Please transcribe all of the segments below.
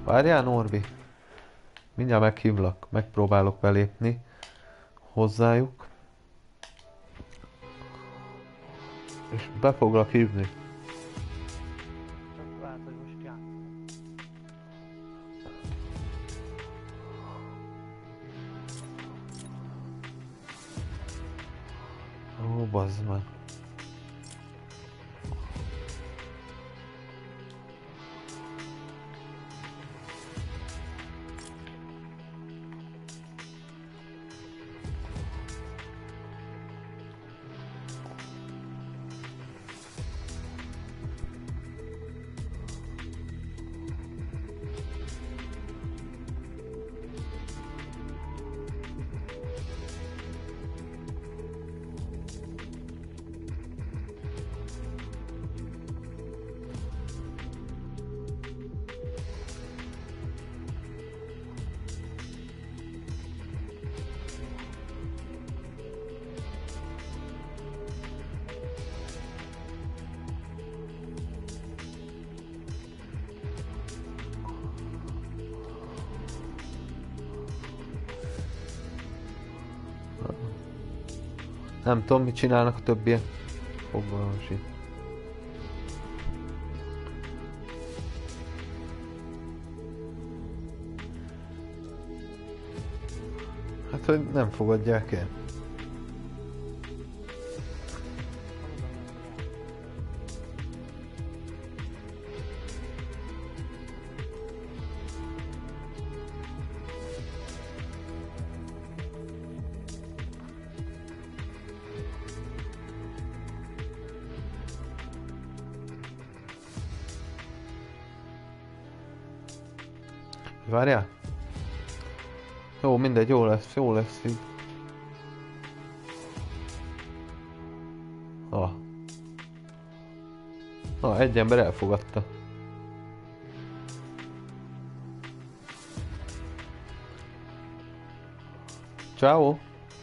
Várjál, Norbi. Mindjárt meghívlak. Megpróbálok belépni hozzájuk. És be foglak hívni. Csak lehet, hogy most játszom. Ó, bazd meg. Nem tudom, mit csinálnak a többiek. Fogalmam sincs. Hát, hogy nem fogadják el. Várjál? Jó, mindegy, jó lesz így. Egy ember elfogadta. Ciao.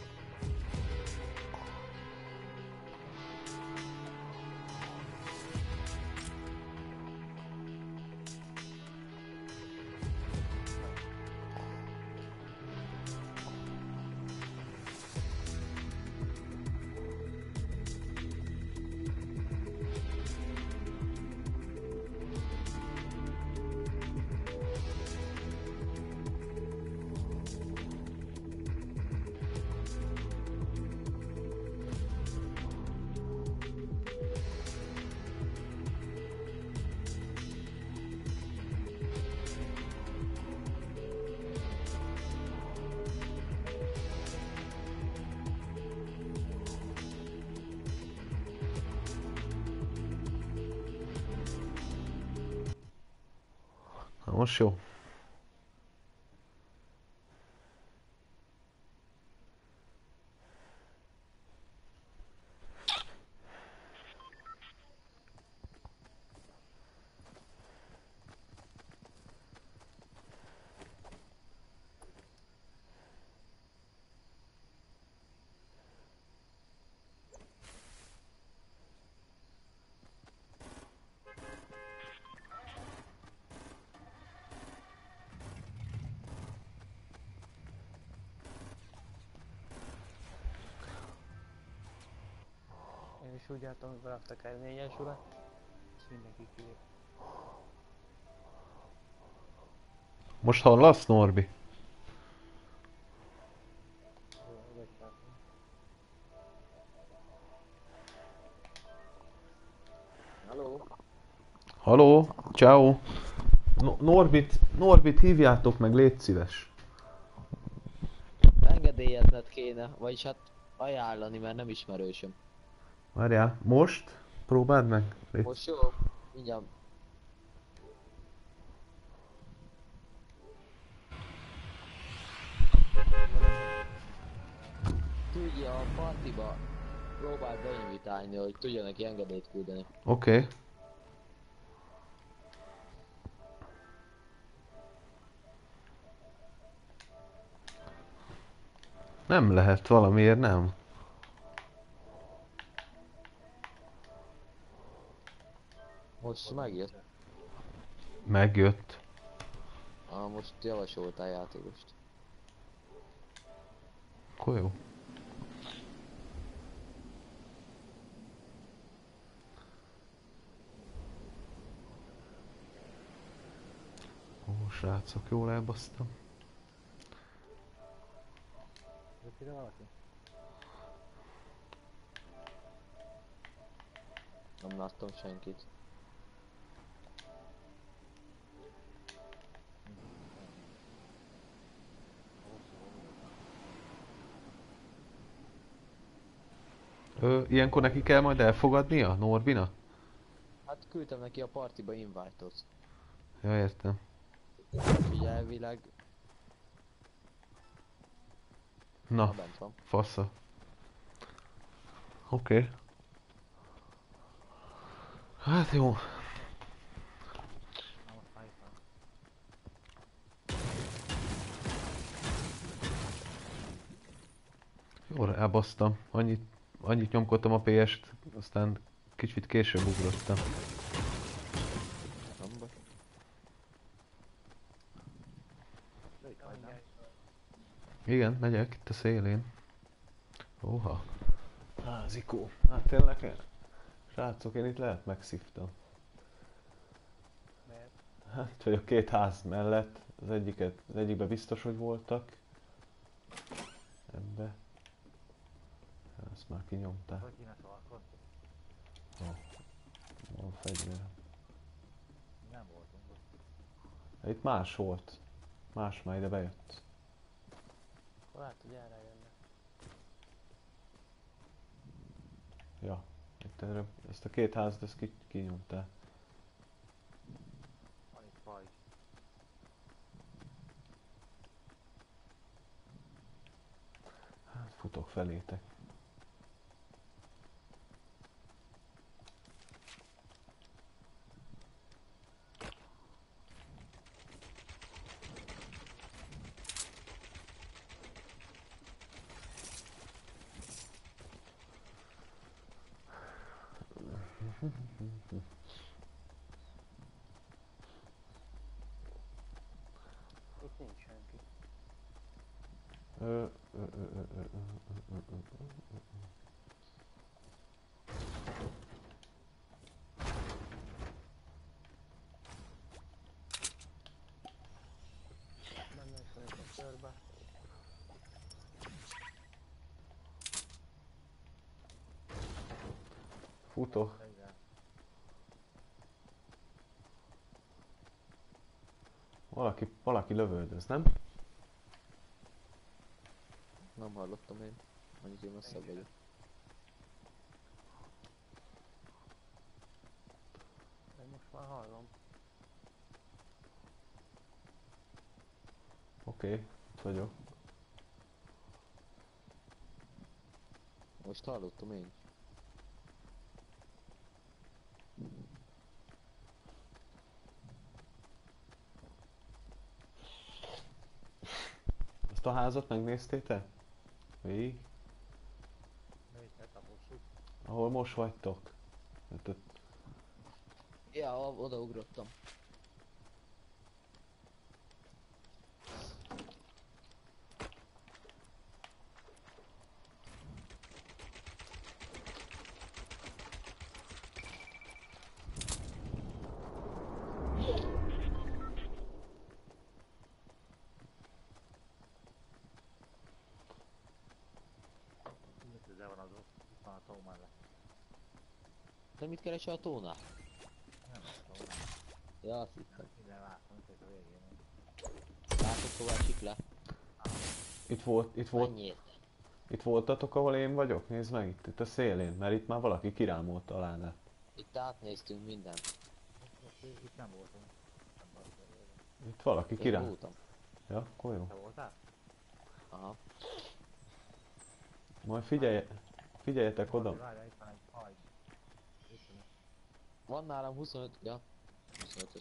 Na most jó. Én is úgy jártam, hogy beraktak el 4-es urat, és mindenki kilép. Most hallasz, Norbi? Halló? Haló? Ciao. Norbit hívjátok meg, légy szíves. Engedélyezned kéne, vagyis hát ajánlani, mert nem ismerősöm. Várjál, most? Próbáld meg. Most jó? Mindjárt. Tudja, a partiba próbáld beinvitálni, hogy tudja neki engedélyt küldeni. Oké. Nem lehet, valamiért nem. Most megjött. Megjött. Most javasoltál játékost. Akkor jó. Ó, srácok, jól elbasztam. Jött ide valaki? Nem láttam senkit. Ilyenkor neki kell majd elfogadnia, Norbina? Hát küldtem neki a partiba invite-ot. Ja, értem. Úgyhogy elvileg... Na, bent van. fasza. Oké. Hát jó. Na most már itt van. Jól elbasztam. Annyit nyomkodtam a PS-t, aztán kicsit később ugrottam. Nem baj. Lőjt majd, nem? Igen, megyek itt a szélén. Óha. Házikó. Hát tényleg, srácok, én itt lehet megszívtam. Mert Hát itt vagyok két ház mellett. Az egyikben biztos, hogy voltak. Ebbe. Ezt már kinyomták. hogy kéne szalkod? Van fegyver. Nem voltunk ott. Itt más volt. Más már ide bejött. Akkor lehet, hogy erre jönne. Ja. Itt ezt a két házat ezt kinyomták. Van itt pajzs. Hát futok felétek. Itt nincs senki. Nem vagyok a körbe. Futok. Egyre. Valaki lövöldöz, nem? Nem hallottam én. Annyit én messzebb vagyok. De most már hallom. Oké, itt vagyok. Most hallottam én is. Azt a házat megnéztétek? Végig? De itt letapossuk. Ahol most vagytok? Hát ott Ja, odaugrottam. Ide van az ott. Itt van a tó mellett. De mit keresel a tónál? Nem a tó. Ja, azt hittem. Ide láttam, itt a végén. Látod, hová esik le? itt voltatok, ahol én vagyok? Nézd meg itt a szélén, mert itt már valaki kirámolt alá. Itt átnéztünk mindent. Itt nem voltunk. Nem voltunk. Itt valaki Én kirámolt. voltam. Ja, akkor jó. Te voltál? Aha. Majd figyeljetek oda. Várjál, itt van egy pajzs. Itt van. Van nálam 25, ja. 25-ös.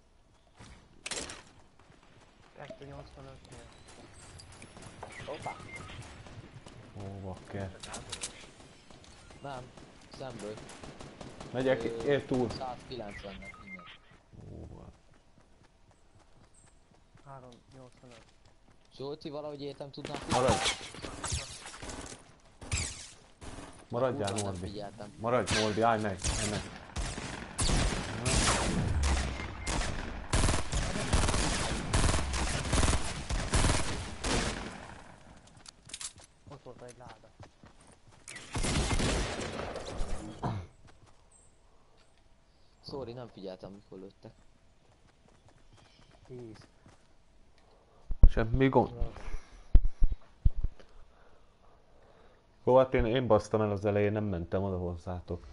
285-nél. Hoppá! Ó, bakker. Nem, szemből. Megyek, ér túl. 190-nek innen. Ó, 385. Zsolti, valahogy értem tudnál Maradj! Maradjál, Kurva, nem Mordi. figyeltem. Maradj, Mordi, állj meg, állj meg. Ott volt egy láda. Sorry, nem figyeltem, mikor lőttek. 10. Semmi gond. Jó, hát én basztam el az elején, nem mentem oda hozzátok.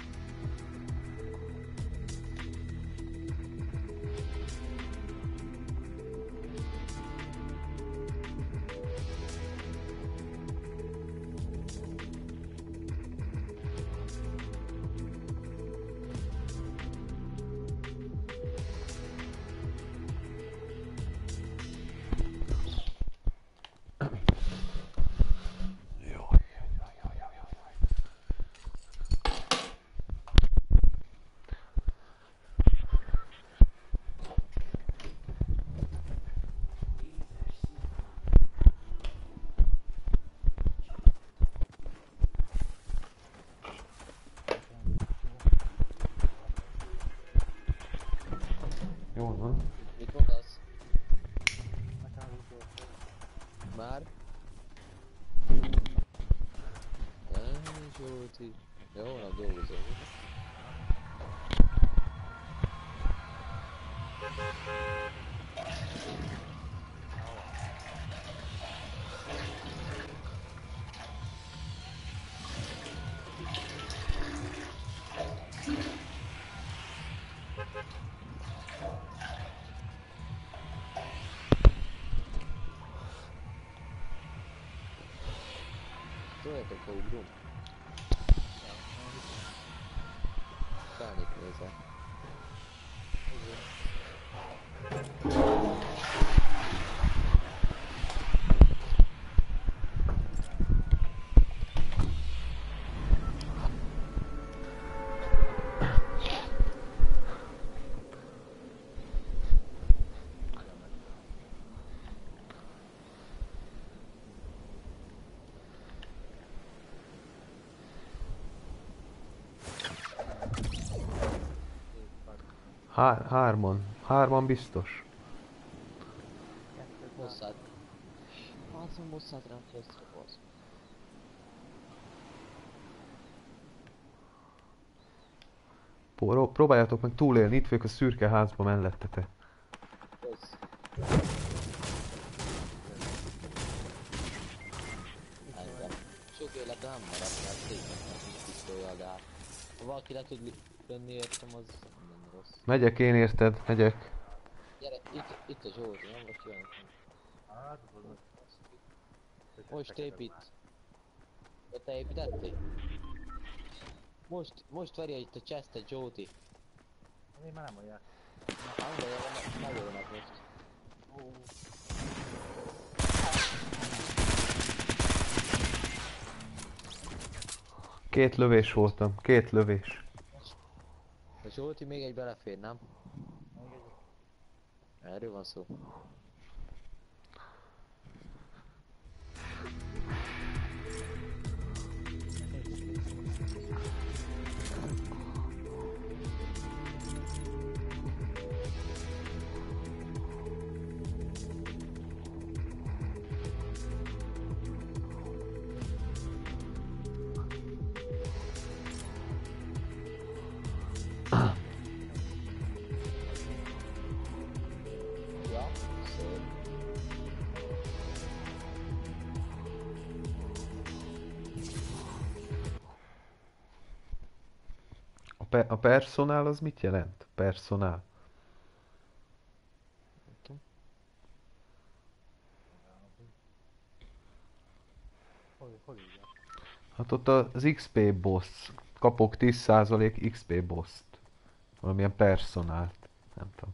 Jó van. Mit mondasz? Nekem utolsó. Már? Zsolti. Jó, nap dolgozom. Tudjátok, ha ugrom? Sánit nézel. Hárman biztos. Mosszát. Hát, a Mosszát rám kezdve, basz. Próbáljátok meg túlélni, itt vagyok a szürke házba mellettetek. Kösz. Engem. Sok élete nem maradt, mert szépen a kis pisztolyjal, de hát... Ha valaki le tud jönni értem, az nem rossz. Megyek én érted, megyek. Gyere, itt a Zsolti, nem vagy jön. Hát, Most épít. De te építettél? Most verje itt a chestet, Zsolti. én már nem mondják. Megjönnek most. Két lövés voltam, két lövés. A Zsolti még egy belefér, nem? Erről van szó. Ja, szép. A personál az mit jelent? Personál. Hol így van? Hát ott az XP boss. Kapok 10% XP boss-t. Valamilyen personált. Nem tudom.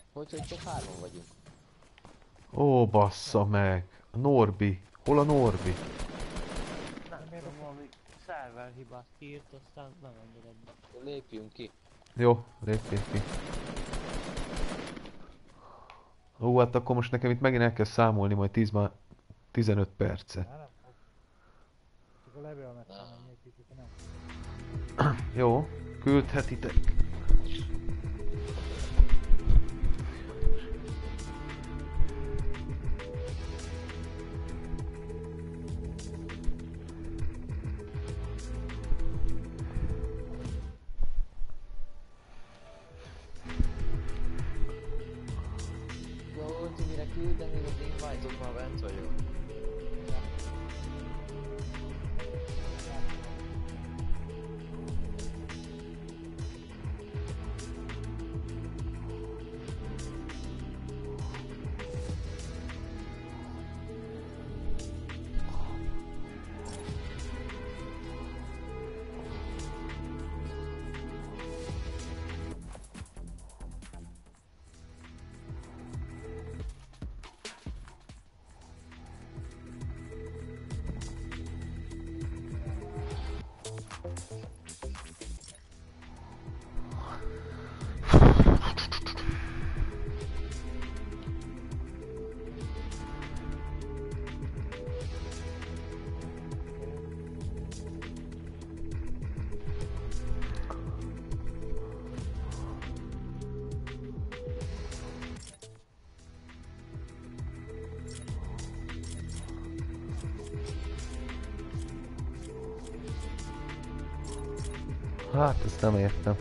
Hogy csak hárman vagyunk. Ó, bassza meg. A Norbi. Hol a Norbi? Nem tudom, valami szerver hibát kiírt, aztán nem engedett be. Lépjünk ki. Jó, lépjél ki. Ó, hát akkor most nekem itt megint el kell számolni majd 15 percet. Nem fog. Csak a levélmet sem menjék kicsit, nem. Jó, küldhetitek. Jó, hogy mire küldem, még az invite-ot már bent vagyok. Hát, ezt nem értem.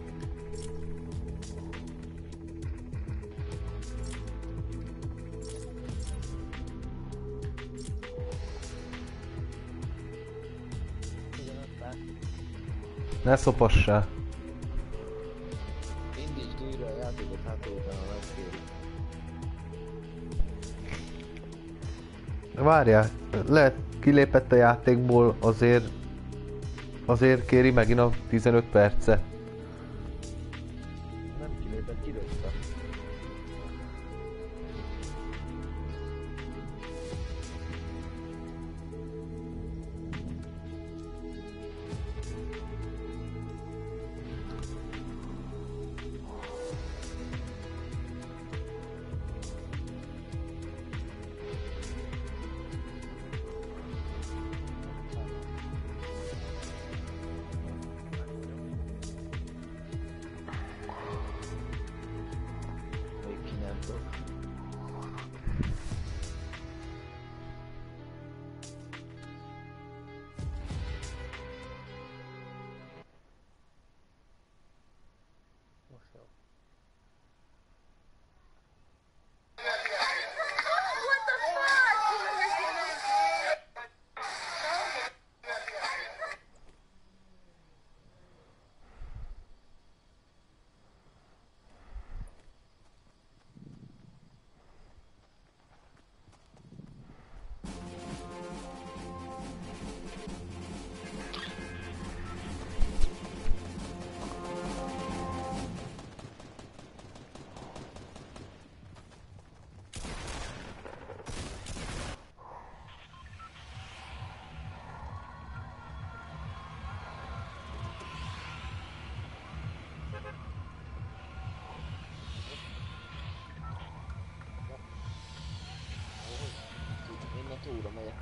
Ne szopassál. Indítsd újra a játékot, hát utána megkérik. Várjál, lehet kilépett a játékból, azért kéri megint a 15 percet. Nem kilépett, kilőtte. Még ki nem tudok. Most jó. Én a túra megyek.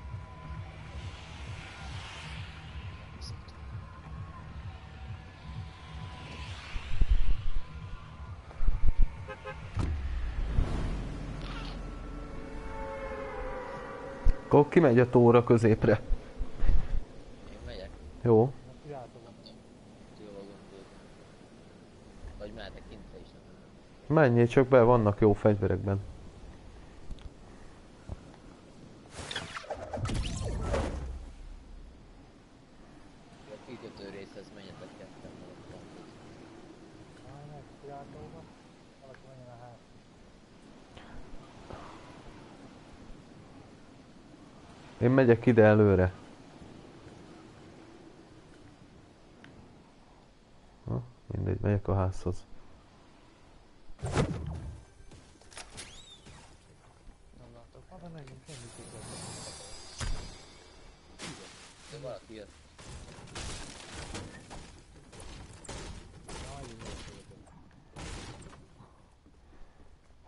Akkor kimegy a tóra középre. Én megyek. Jó. Na, királytok. Jól gondolod. Vagy mehetek kintre is. Menjél csak be, vannak jó fegyverekben. A kikötő részhez menjetek ketten maradtam. Meg királytóba. Valaki menjen a hát. Én megyek ide előre. Mindegy, megyek a házhoz.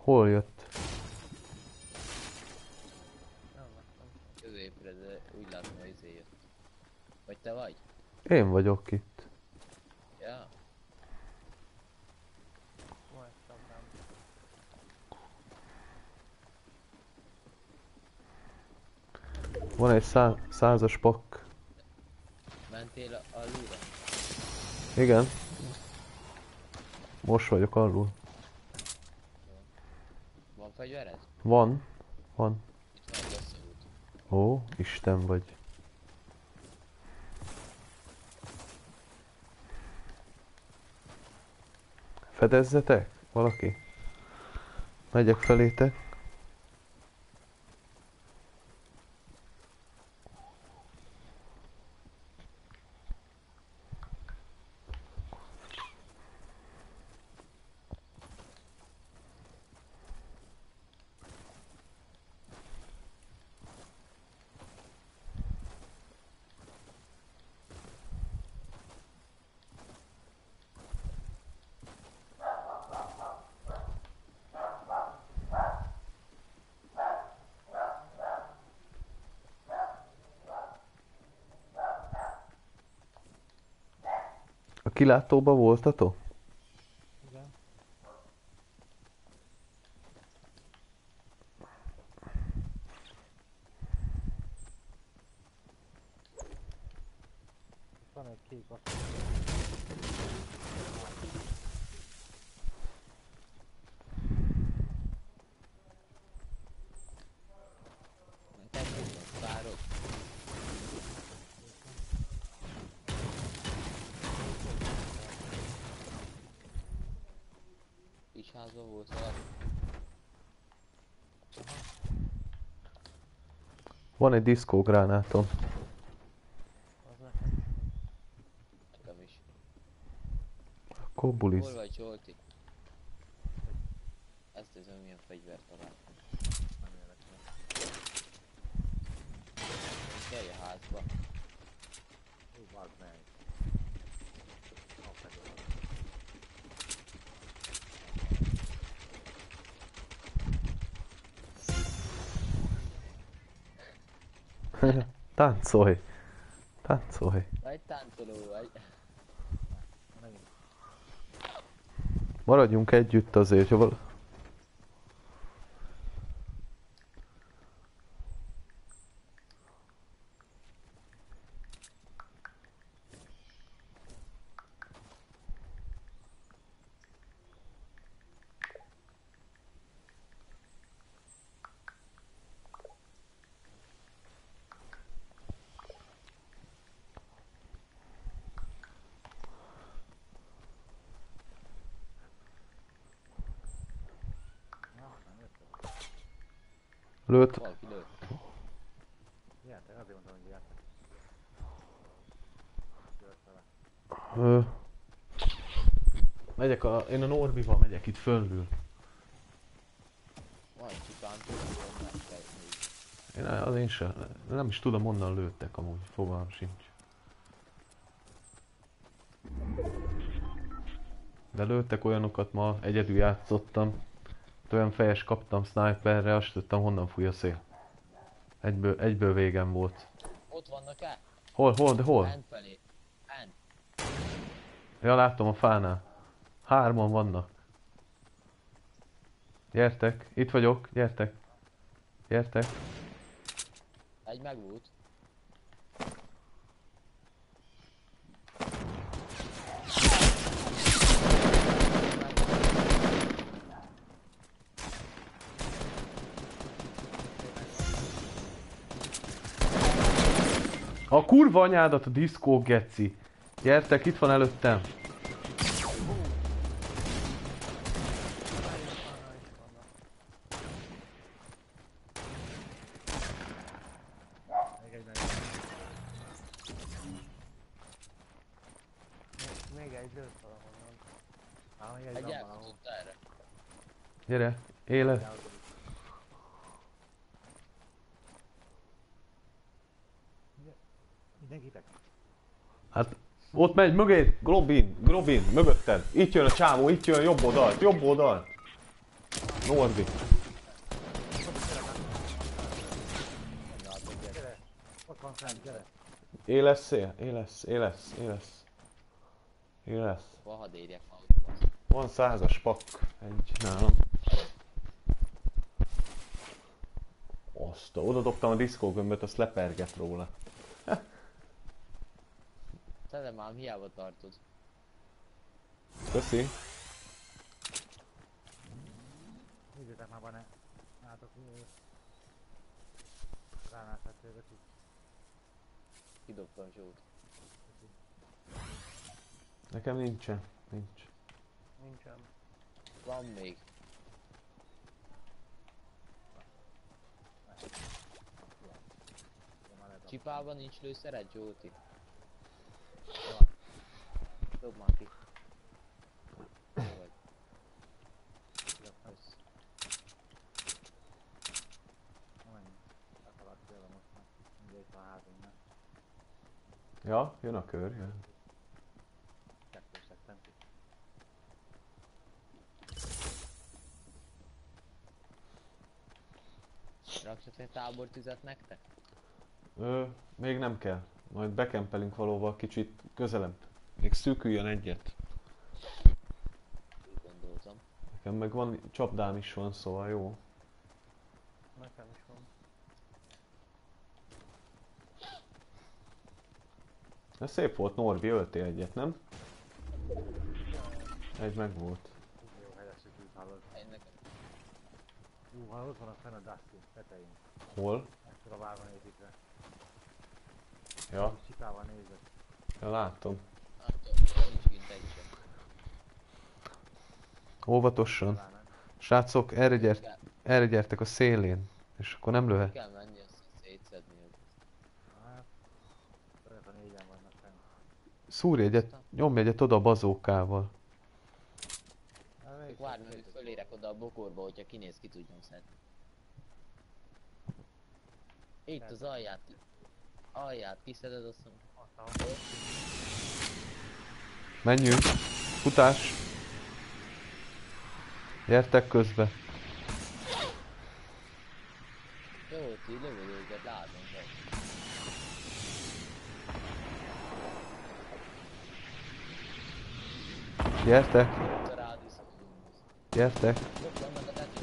Hol jött? Nem láttam. Középre, de úgy látom, hogy izé jött. Vagy te vagy? Én vagyok itt. Ja. Van egy szabdám. Van egy 100-as pak. Mentél alulra? Igen. Most vagyok alul. Van fegyvered? Van. Van. Itt van egy összeút. Ó, Isten vagy. Fedezzetek? Valaki? Megyek felétek. A kilátóba voltatok? Igen. Itt van egy kék azt. Te várod? Kis házban volt valami. Van egy diszkógránátom. Az nekem. Nekem is. Akkor Hol buliz. vagy, Zsolti? Ezt nézem, milyen fegyvert találtam. Nem érdekel. Kelj a házba. Hú, bazd meg. A fedőleg. Táncolj! Táncolj! Vagy táncoló vagy. Megint. Maradjunk együtt azért, jó? Nem jöttem. Lőtt. Valaki lőtt. Gyertek, azért mondtam, hogy gyertek. Jött vele. Megyek én a Norbival megyek itt fölül. Van csupán tudom, meg kell nézni. Én sem. Nem is tudom, onnan lőttek amúgy. Fogalmam sincs. De lőttek olyanokat ma, egyedül játszottam. Olyan fejes kaptam sniperre, azt tudtam honnan fúj a szél. Egyből végem volt. Ott vannak-e? Hol, de hol? Bent felé. Bent. Ja, látom a fánál. 3-an vannak. Gyertek, itt vagyok, gyertek. Gyertek. Egy megvolt. A kurva anyádat a diszkó geci. Gyertek, itt van előttem. Még egy meg. Még egy lőtt valahonnan. Még egy Egy van valahol. elfutott erre. Gyere, élet. Elhúzódik. Mindenkitek? Hát, ott megy mögé, Globin, mögötted. Itt jön a csávó, itt jön jobb oldalt. Norbi. Gyere! Ott van fent, gyere! Éles szél, éles. Hol hadd érjek már. Van 100-as pak, egy nálam. Oda dobtam a diszkógömböt, azt leperget róla. Szerintem ám hiába tartod. Köszi. Nézzétek már, van-e? Látok, gránátát tőletik. Kidobtam Zsót. Nekem nincsen. Nincs. Nincsen. Van még. Csipában nincs lőszered, Zsóti? Dob már ki. Jó vagy. Kösz. Na menj. Akarat tőle most már. Mindegy a házunknak. Ja, jön a kör, jön. Kettős lettem ki. Raksak egy tábortüzet nektek? Még nem kell. Majd bekempelünk valóval kicsit közelebb. Még szűküljön egyet. Úgy gondoltam. Nekem meg van, csapdám is van, szóval jó. Nekem is van. Ez szép volt, Norbi, öltél egyet, nem? Egy meg volt. Jó helyes szükült hallod. Egy nekem. Ha ott van a fenn a Dusty tetején. Hol? Ezt a várban építve. Ja, Csipával nézett. ja látom. Látom, nincs kint egy sem. Óvatosan. Talán Srácok, erre gyertek a szélén. És akkor nem löhet. Kell menni ezt szétszedni. hát... Önök a négyen vannak fenn. Szúrj egyet, nyomj egyet oda a bazókával. Hát, melyik Várj, szép hogy fölérek oda a bokorba, hogyha kinéz, ki tudjam szedni. Itt az alját. Alját kiszeded, azt mondom. Ott, ahol Menjünk. Futás. Gyertek közbe. Jó, ti lövöd őket, látom, hogy. Gyertek. Itt a rádisz. Gyertek. Ott vannak a tetőn.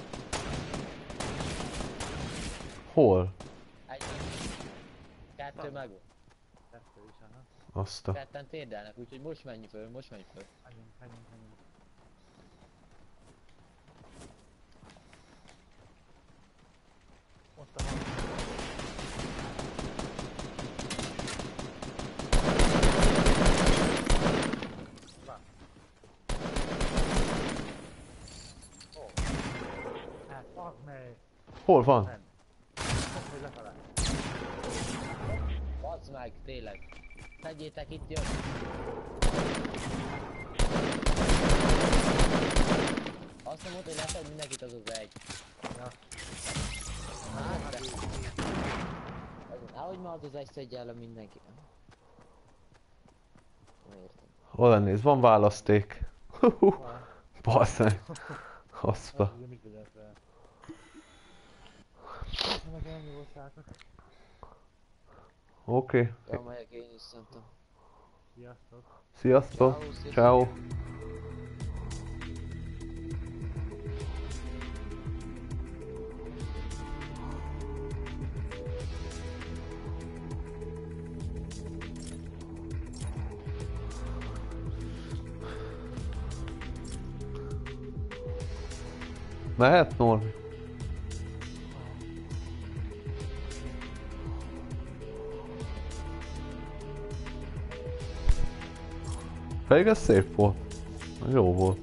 Hol? Egy. Kettő meg van. kettő is, aha. Azt a... Ketten térdelnek, úgyhogy most menj föl, most menj föl. Menjünk. Ott a hang. Vár. Ó. Hát, fuck me. Hol van? Nem. Most, hogy lefelé. Bacd meg, tényleg. Tegyétek itt jön. Azt nem mondta, hogy leszed mindenkit, az az egy. Ja. Hát de. Ahogy ma az az egy szedje el a mindenki. Nem értem. Hol néz? Van választék. Bassz meg. Haszpa. Ugye mit tudod fel? Meg ennyi volt, srácok. Oké. Ja, megyek én is szerintem. Sziasztok. Sziasztok. Ciao, Ciao. Mehet, Norbi? Pedig ez szép volt. Jó volt.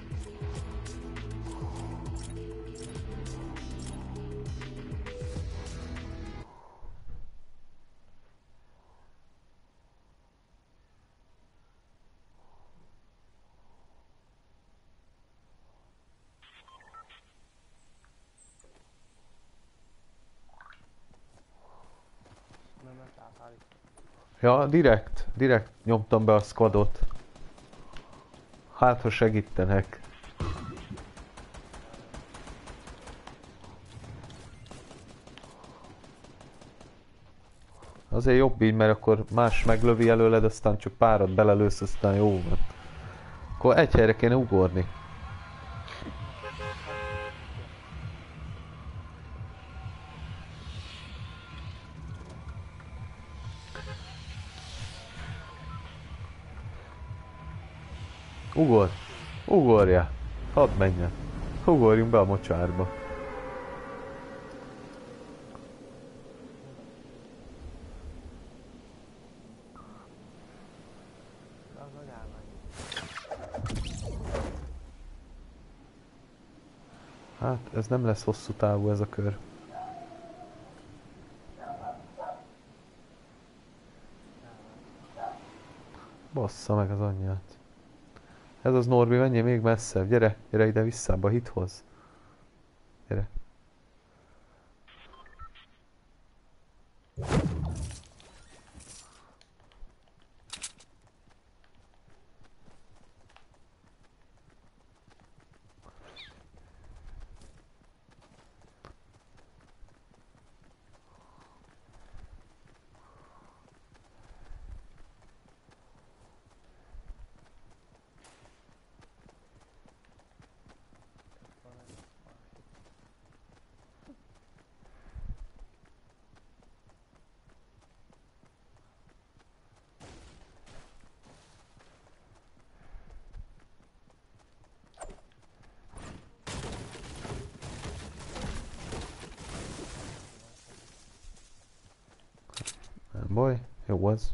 Nem átállít. Ja, direkt nyomtam be a squadot. Hát, ha segítenek. azért jobb így, mert akkor más meglövi előled, aztán csak párat belelősz, aztán jó van. Akkor egy helyre kéne ugorni. Ugor! Ugorja! Hadd menjen! Ugorjunk be a mocsárba. Az meg elmegy. Hát, ez nem lesz hosszú távú ez a kör. Bassza meg az anyját. Ez az Norbi, menjél még messzebb. Gyere, gyere ide visszább a hithoz. Gyere. Van egy másik. Nem baj, jó az.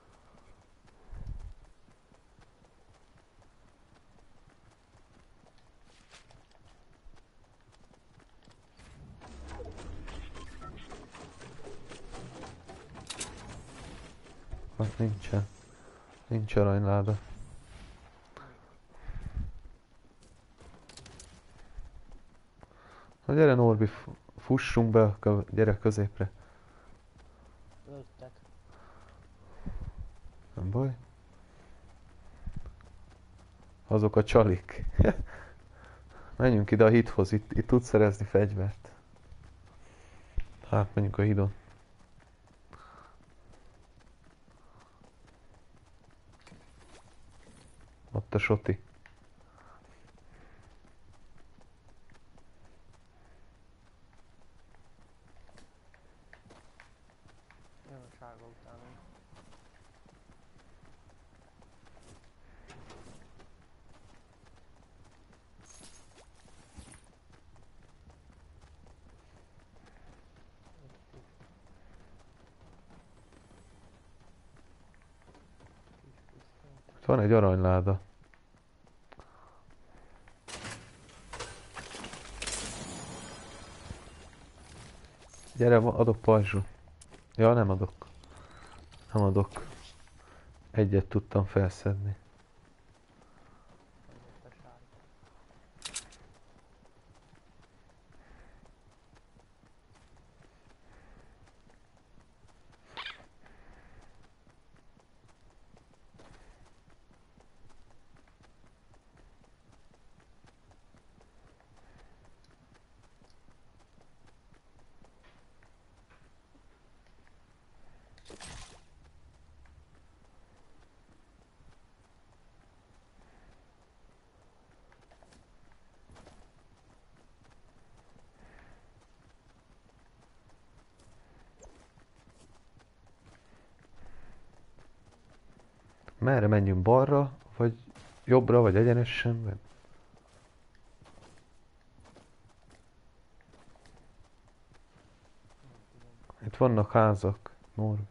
Hát nincsen. Nincs aranyláda. Na gyere Norbi, fussunk be, gyere középre. Lőttek. Nem baj. Azok a csalik. Menjünk ide a hídhoz, itt tudsz szerezni fegyvert. Hát menjünk a hídon. Ott a soti. Jön a sárga utánunk. Itt van egy aranyláda. Gyere, adok pajzsot. Ja, nem adok. Nem adok. Egyet tudtam felszedni. Jött a sárga. Merre menjünk, balra, vagy jobbra, vagy egyenesen? Vagy... Itt vannak házak, Norbi.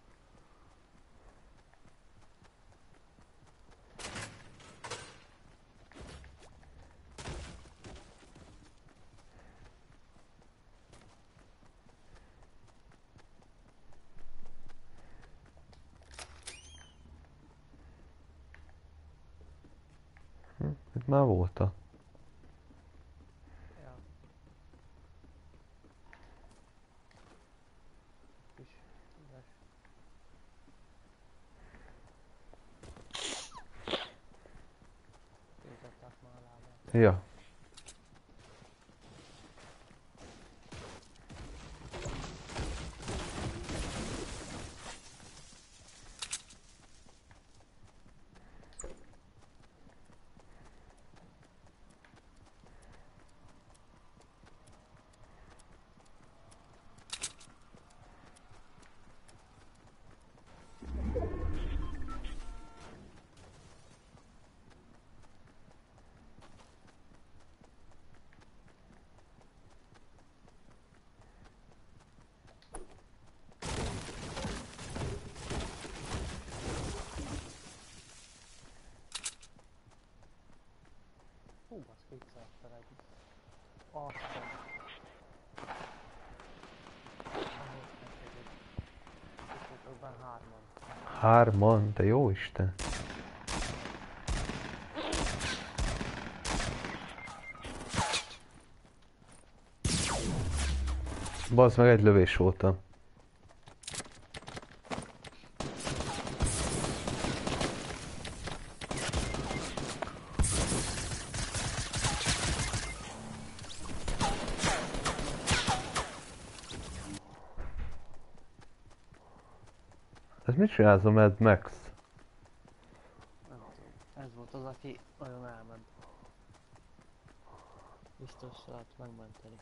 Itt már voltak. Ja. Kis üres. Tiltották már a lábát. Ja. Fixáltam egy. Aztán. Ahhoz megkezdett. Fixáltam hárman. 3-an, te jó Isten. Bazd meg, egy lövés voltam. Ez mit csinálsz a Mad Max? Nem tudom. Ez volt az, aki nagyon elment. Biztos lehet megmenteni.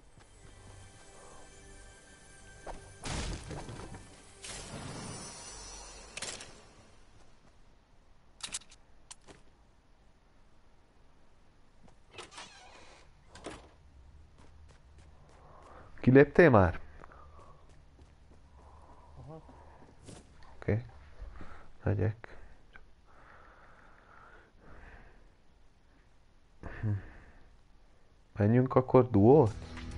Kiléptél már? Aha. Oké. Megyek. Menjünk akkor duót?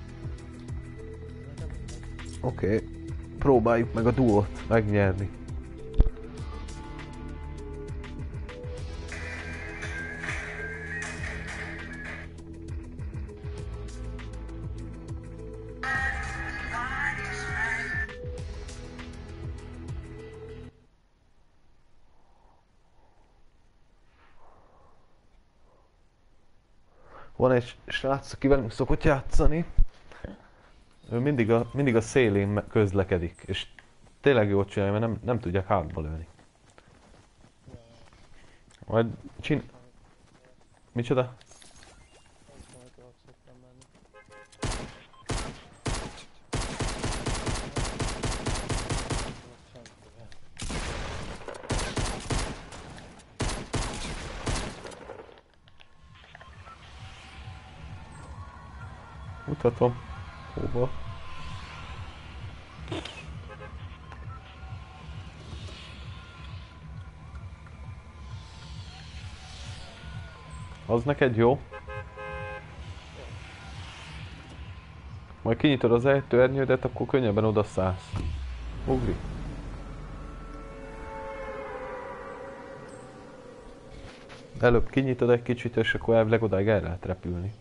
Oké. Próbáljuk meg a duót megnyerni. Van egy srác, aki velünk szokott játszani. Ő mindig a szélén közlekedik, és tényleg jól csinálja, mert nem tudják hátba lőni. Majd Micsoda? Amikor szoktam menni. Senkivel. Mutatom. Hova? Az neked jó? Majd kinyitod az ejtőernyődet, akkor könnyebben odaszállsz. Ugri. Előbb kinyitod egy kicsit, és akkor elvileg odáig el lehet repülni.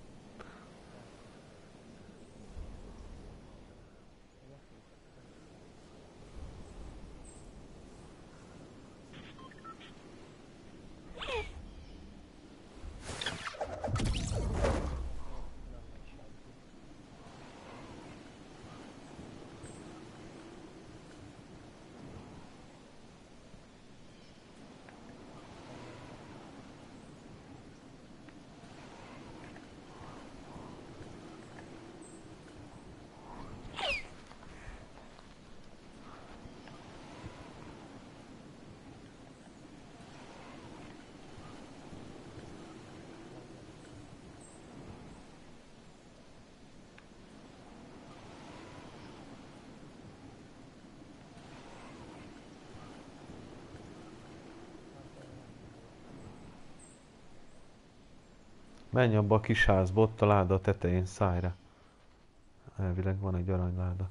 Menj abba a kis házba, ott a láda tetején, szállj rá. Elvileg van egy aranyláda.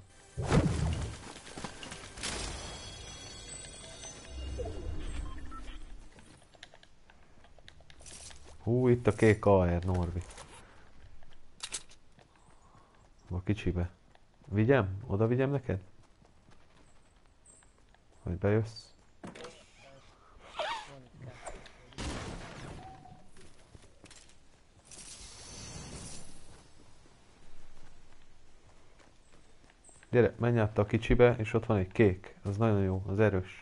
Hú, itt a kék AR, Norbi. A kicsibe. Vigyem? Oda vigyem neked? Hogy bejössz? Gyere, menj át a kicsibe, és ott van egy kék. Az nagyon jó, az erős.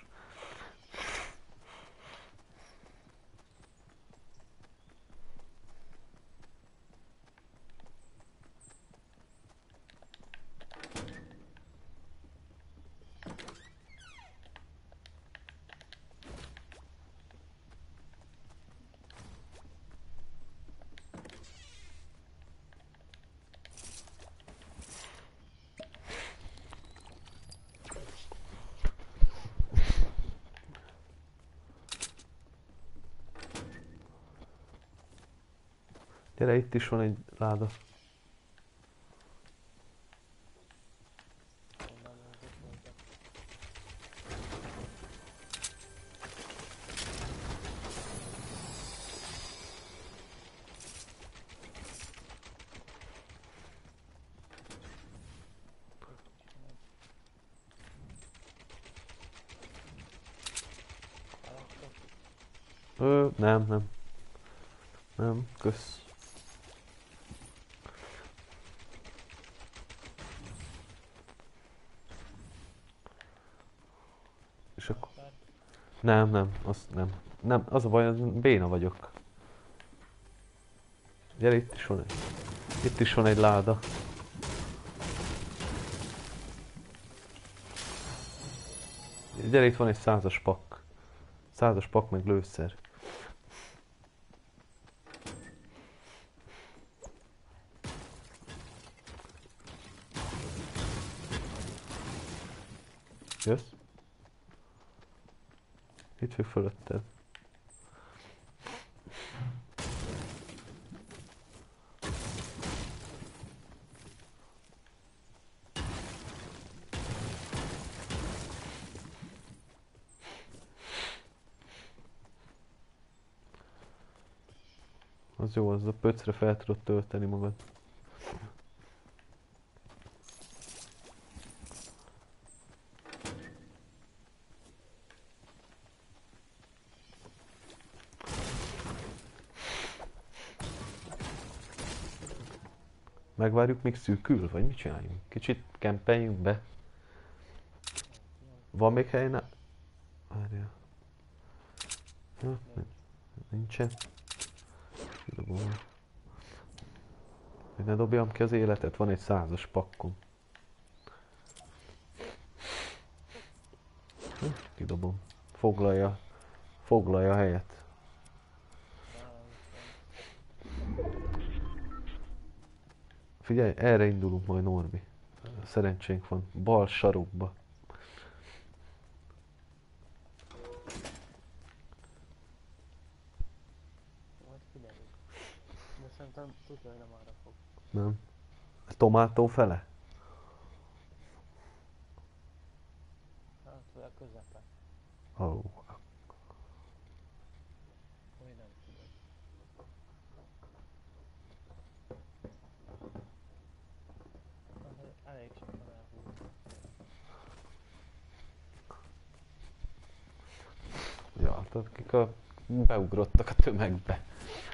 Gyere, itt is van egy láda. Onnan nézett voltak. Nem. Nem, kösz. És akkor... Nem, azt nem. Nem, az a baj, az béna vagyok. Gyere, itt is van egy. Itt is van egy láda. Gyere, itt van egy 100-as pak. 100-as pak meg lőszer. Jössz? Itt fő fölötted. Az jó, az a pöcre fel tudod tölteni magad. Megvárjuk, míg szűkül, vagy mit csináljunk? Kicsit kempeljünk be. Van még hely? Várjál. Ja, nincsen. Kidobom. Hogy ne dobjam ki az életet, van egy 100-as pakkom. Kidobom. Foglalja a helyet. Figyelj, erre indulunk majd, Norbi. Szerencsénk van. Bal sarokba. Majd kiderül. De szerintem tudja, hogy nem arra fog. Nem. A tomátó fele? Hát, vagy a közepe. Oh. Hogy nem tudod. Hát, elég sokan elhúznak. Ja, tehát akik beugrottak a tömegbe.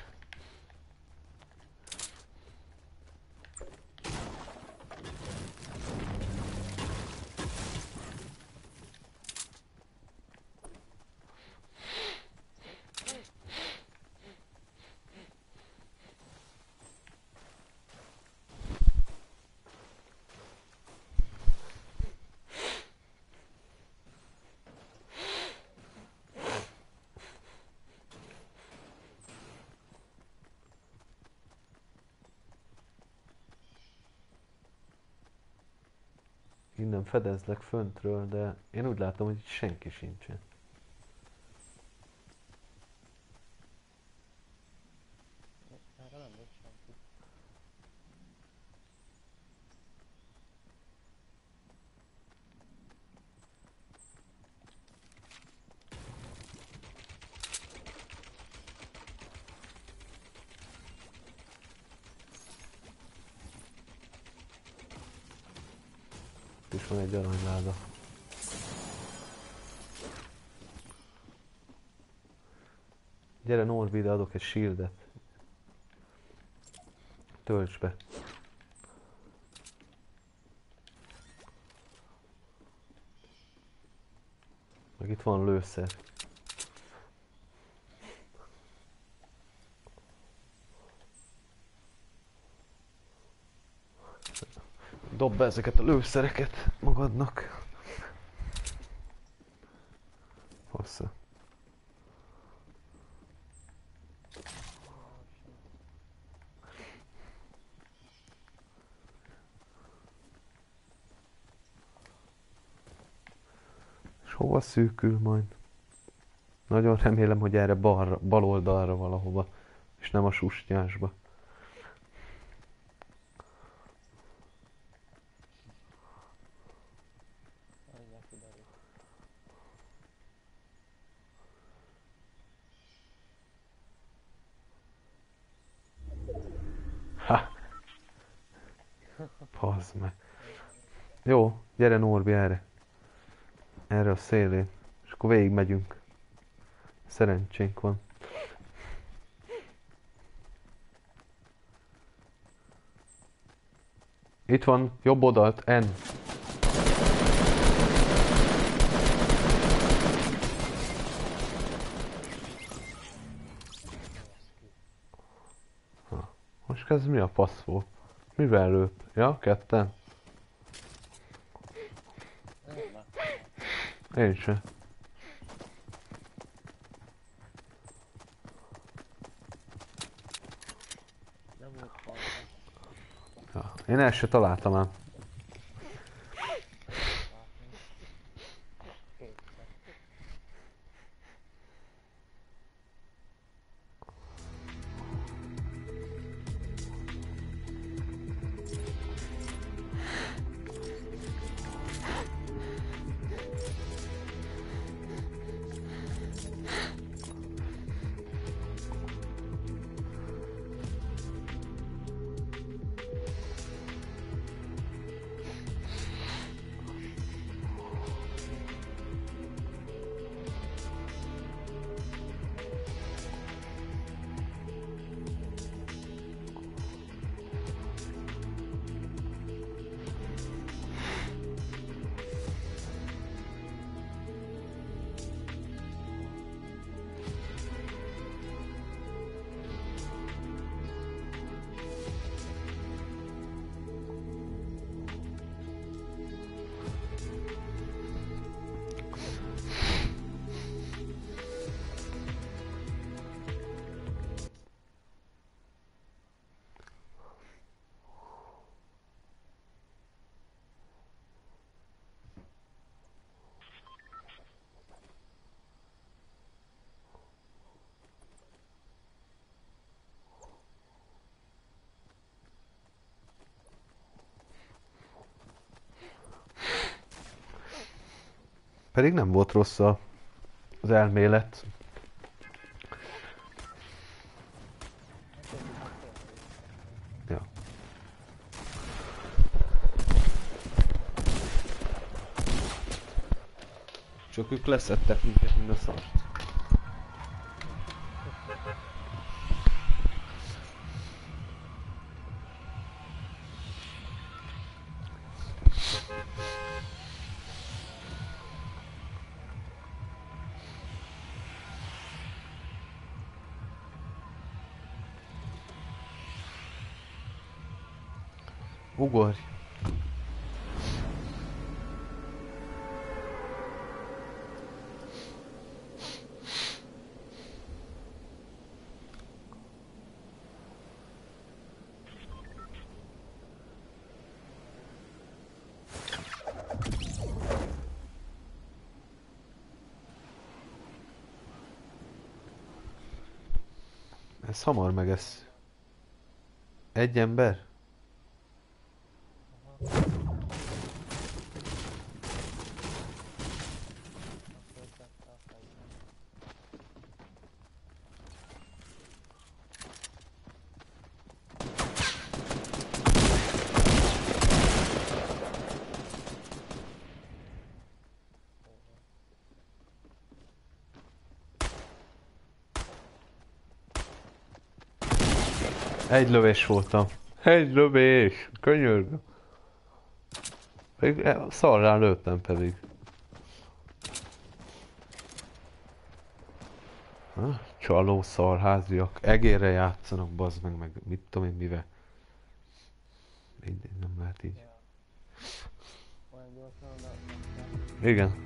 Innen fedezlek föntről, de én úgy látom, hogy itt senki sincsen. Erre nem volt senki. Itt is van egy aranyláda. Gyere Norbi, ide adok egy shieldet. Tölts be. Meg itt van lőszer. Dob be ezeket a lőszereket magadnak. Hossza. És hova szűkül majd? Nagyon remélem, hogy erre bal oldalra valahova, és nem a sustyásba. Ha. Pazd meg. Jó, gyere Norbi erre. Erre a szélén. És akkor végig megyünk. Szerencsénk van. Itt van, jobb oldalt, N. Most ez mi a fasz volt? Mivel lőtt? Ja, ketten? Én sem. Nem volt falta. Ja, én el se találtam ám. Kétszer. Pedig nem volt rossz az elmélet. Ja. Csak ők leszettek minket, mint a szart. Ugorj! Ez hamar megesz. Egy ember? Egy lövés voltam. Egy lövés! Könyörgöm. Szarrá lőttem pedig. Csaló szarháziak. Egérre játszanak, bazd meg mit tudom én mivel. Mindegy, nem lehet így. Olyan gyorsan oda. Igen.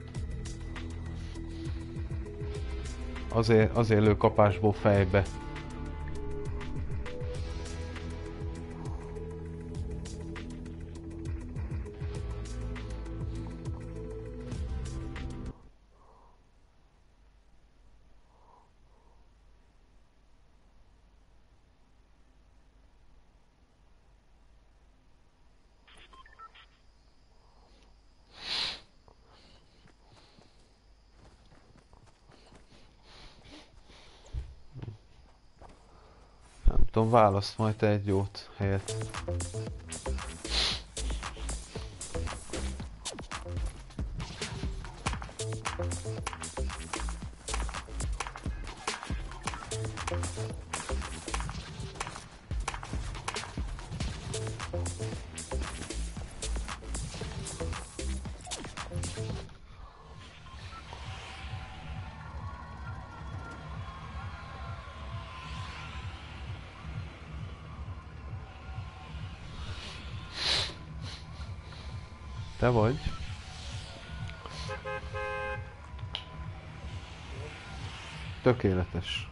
Azért lő kapásból fejbe. tudom, választ majd te egy jót helyet. Te vagy? Tökéletes.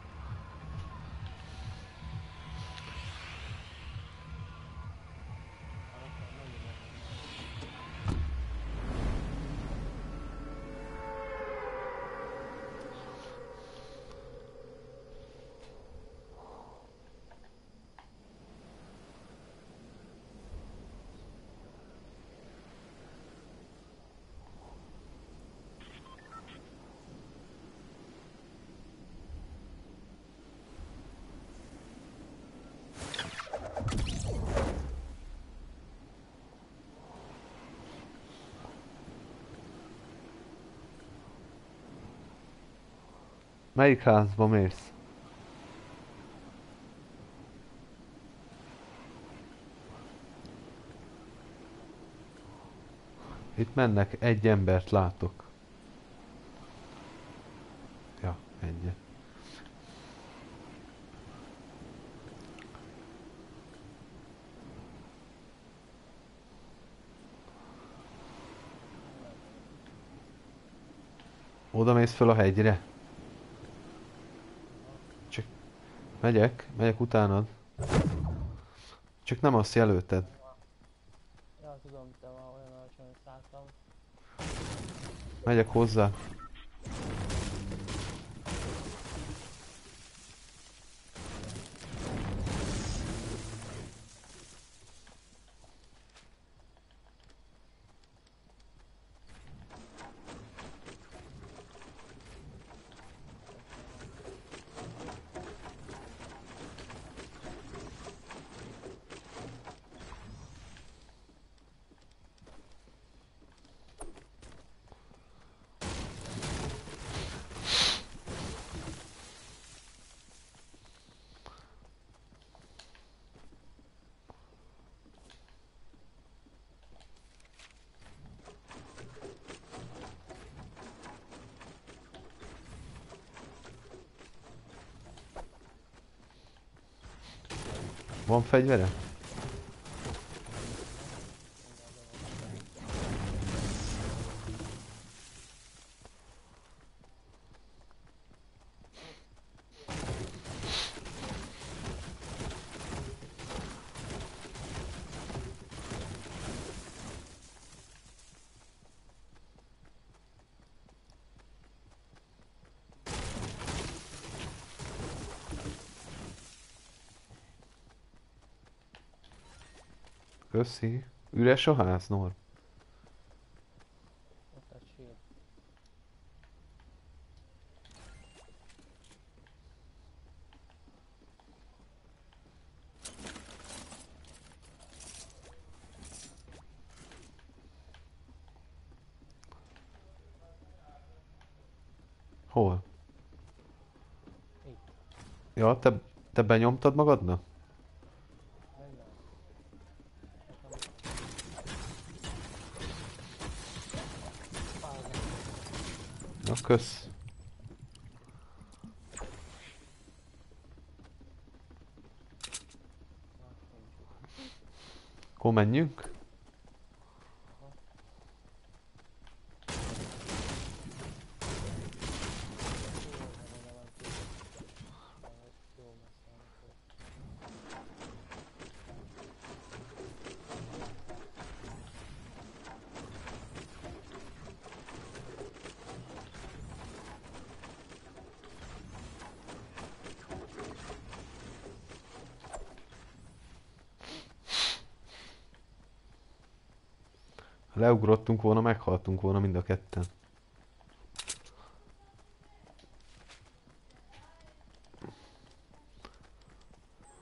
Melyik házba mész? Itt mennek, egy embert látok. Ja, egyet. Oda mész fel a hegyre? Csak megyek utánad. Csak nem azt jelölted. Ja, tudom, te már olyan alacsony szálltam. Megyek hozzá. Van fegyvere? Köszi. Üres a ház, Norm? Ott egy sír. Hol? Itt. Ja, te benyomtad magadnak? Minden. Na, kösz. Akkor menjünk? Ha leugrottunk volna, meghaltunk volna mind a ketten.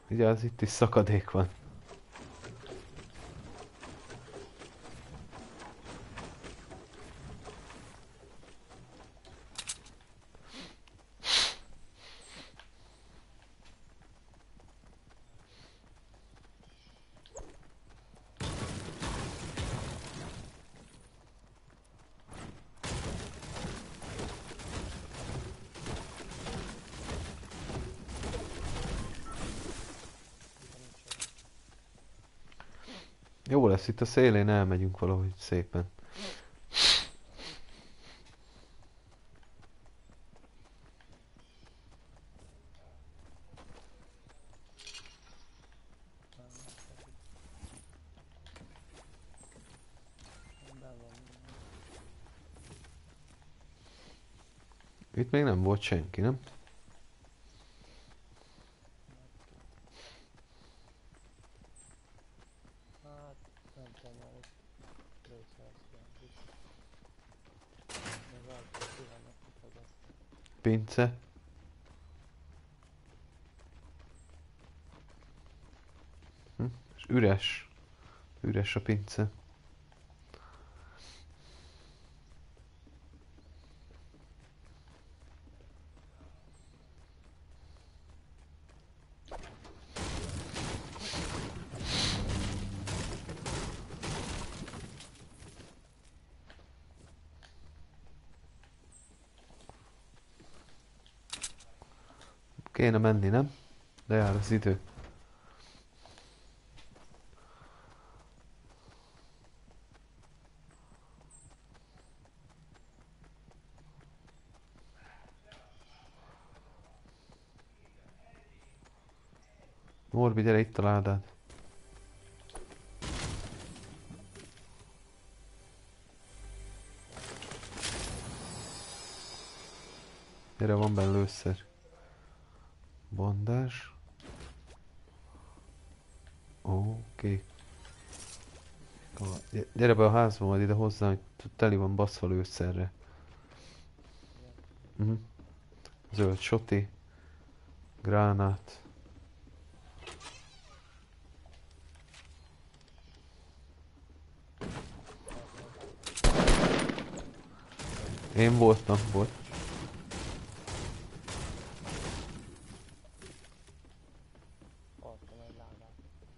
Vigyázz, itt is szakadék van. Jó lesz, itt a szélén elmegyünk valahogy szépen. Be van minden. Itt még nem volt senki, nem? Hát, nem tudom, már ott lőszerszként. Még rajta ki vannak kifagasztva. Pince. És üres. Üres a pince. Kéne menni, nem? De jár az idő. Morbi, gyere, itt a ládád. Gyere, van benne lőszer. Bandás. Oké. Gyere be a házba, majd ide hozzá, hogy teli van baszva lőszerre. Zöld soti. Gránát. Én voltam, volt. Tartom egy ládát.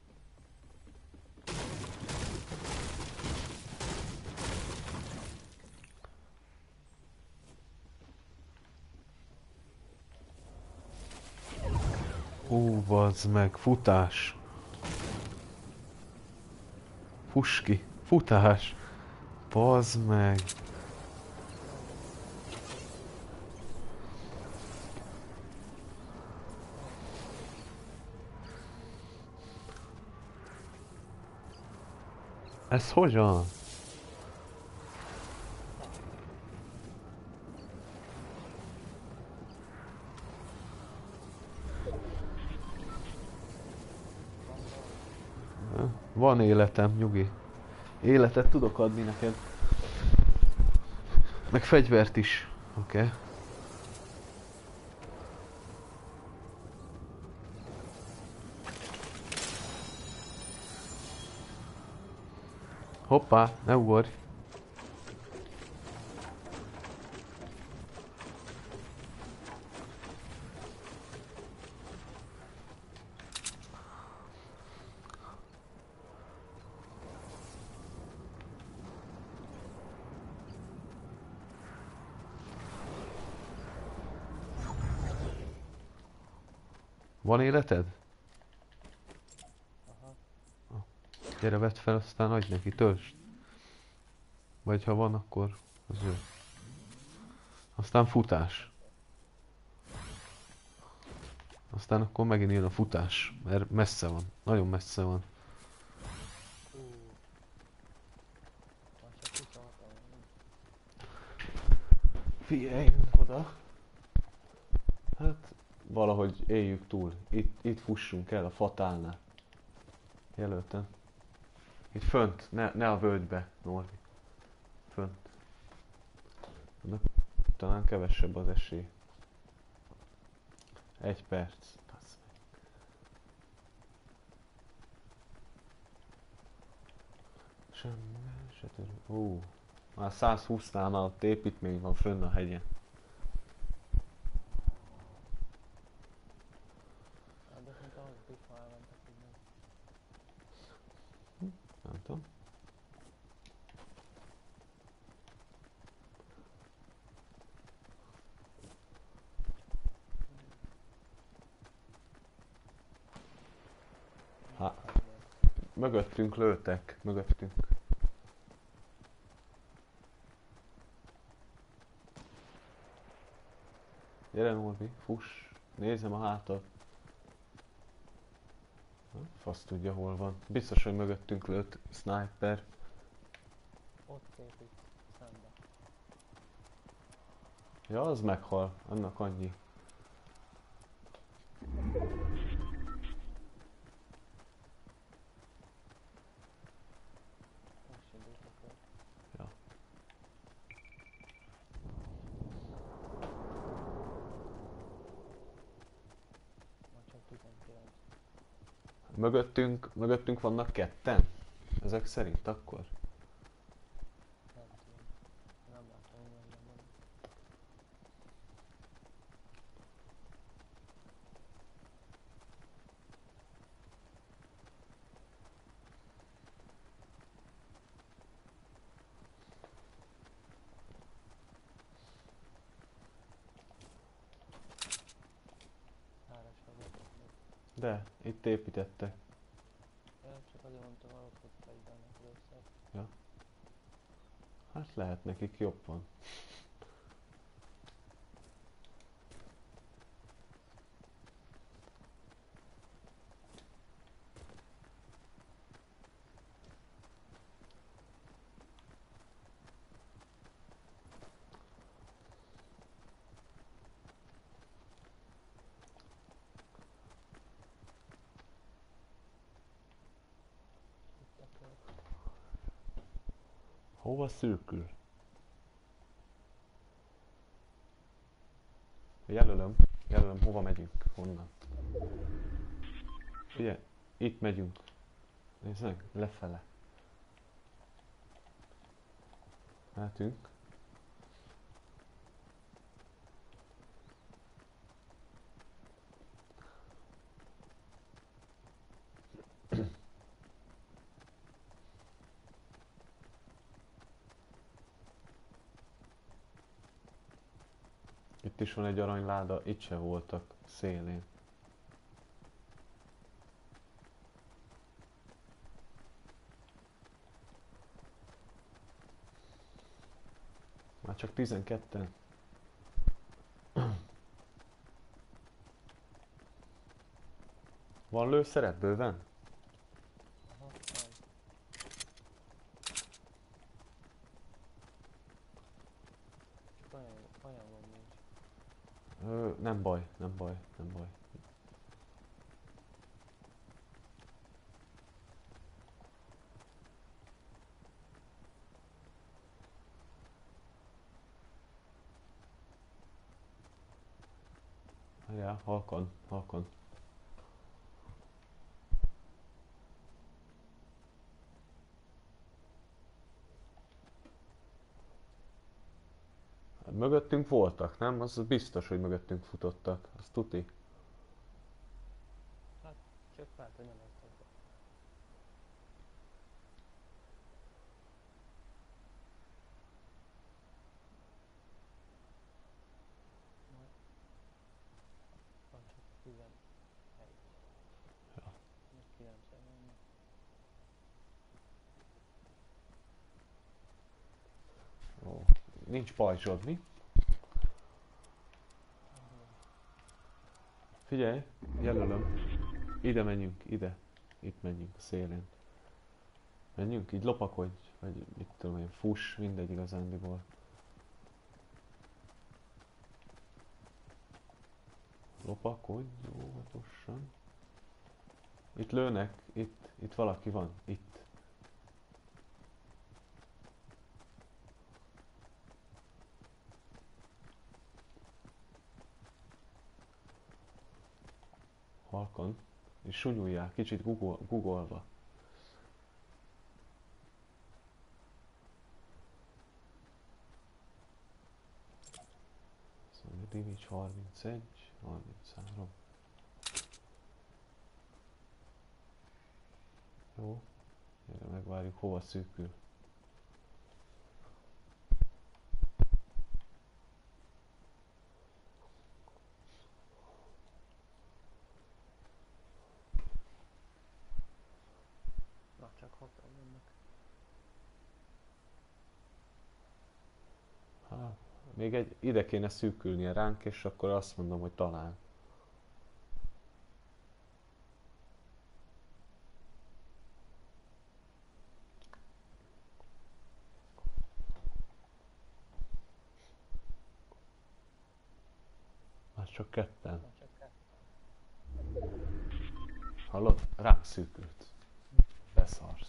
Bazd meg, futás. Fuss ki, futás. Bazd meg. Ez hogyan? Van életem, nyugi. Életet tudok adni neked. Meg fegyvert is. Oké. Hoppá, ne ugorj. Van életed? Aha. Gyere, vedd fel, aztán adj neki, töltsd. Vagy ha van, akkor az jó. Aztán futás. Aztán akkor megint jön a futás, mert messze van. Nagyon messze van. Már csak kutattam. Figyeljünk oda. Hát, valahogy éljük túl. Itt fussunk el a fatálnál. Jelöltem. Itt fönt, ne a völgybe, Norbi. Fönt. De talán kevesebb az esély. 1 perc. Semmi se törő. Már 120-nál már ott építmény van fönn a hegyen. Hát de szerintem ahhoz is már elmentek, hogy nem. Nem tudom. Ha. Mögöttünk lőttek, mögöttünk. Gyere Norbi, fuss, nézem a hátat. Fasz tudja hol van. Biztos, hogy mögöttünk lőtt sniper. Ott épít szembe. Ja, az meghal, annak annyi. Most indultak el. Ja. Már csak 19. Mögöttünk vannak ketten? Ezek szerint akkor? Nem tudom. Nem látom, hogy nem van. Áras vagyok. De, itt építettek. Ja, csak azért mondtam, hogy ott fegyvernek először. Hát lehet nekik jobb van. Itt akkor Hova szürkül? Jelölöm, hova megyünk, honnan. Figyelj, itt megyünk. Nézd meg, lefele. Mehetünk. Itt is van egy aranyláda, itt se voltak szélén. Már csak 12-en. Van lőszeret bőven? aha, van. Csak olyan van nincs. Nem baj, nem baj, nem baj. Ja, halkan, halkan. Mögöttünk voltak, nem? Az biztos, hogy mögöttünk futottak. Az tuti. Csak lehet, hogy nem ezt az. Van csak 11. Ja. Még 9 van. Ó, nincs pajzsod, mi? Figyelj, jelölöm. Ide menjünk, ide. Itt menjünk, szélén. Menjünk, így lopakodj, vagy mit tudom én, fuss, mindegy igazándiból. Lopakodj óvatosan. Itt lőnek, itt valaki van, itt. Halkan. És sunyuljál, kicsit googolva. Damage 31, 33. Jó. Gyere, megvárjuk, hova szűkül. Na, csak 6-an vannak. Hát, még ide kéne szűkülnie ránk, és akkor azt mondom, hogy talán. Már csak ketten. Na, csak 2. Hallod? Ránk szűkült. Beszarsz.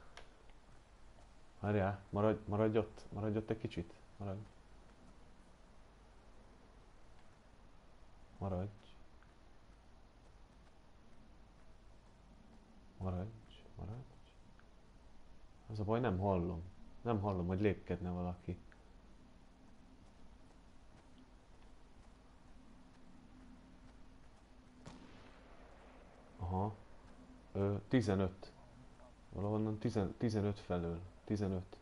Várjál, maradj ott egy kicsit. Maradj. Maradj. Az a baj, nem hallom. Nem hallom, hogy lépkedne valaki. Aha. 15. Valahonnan 15 felől. 15.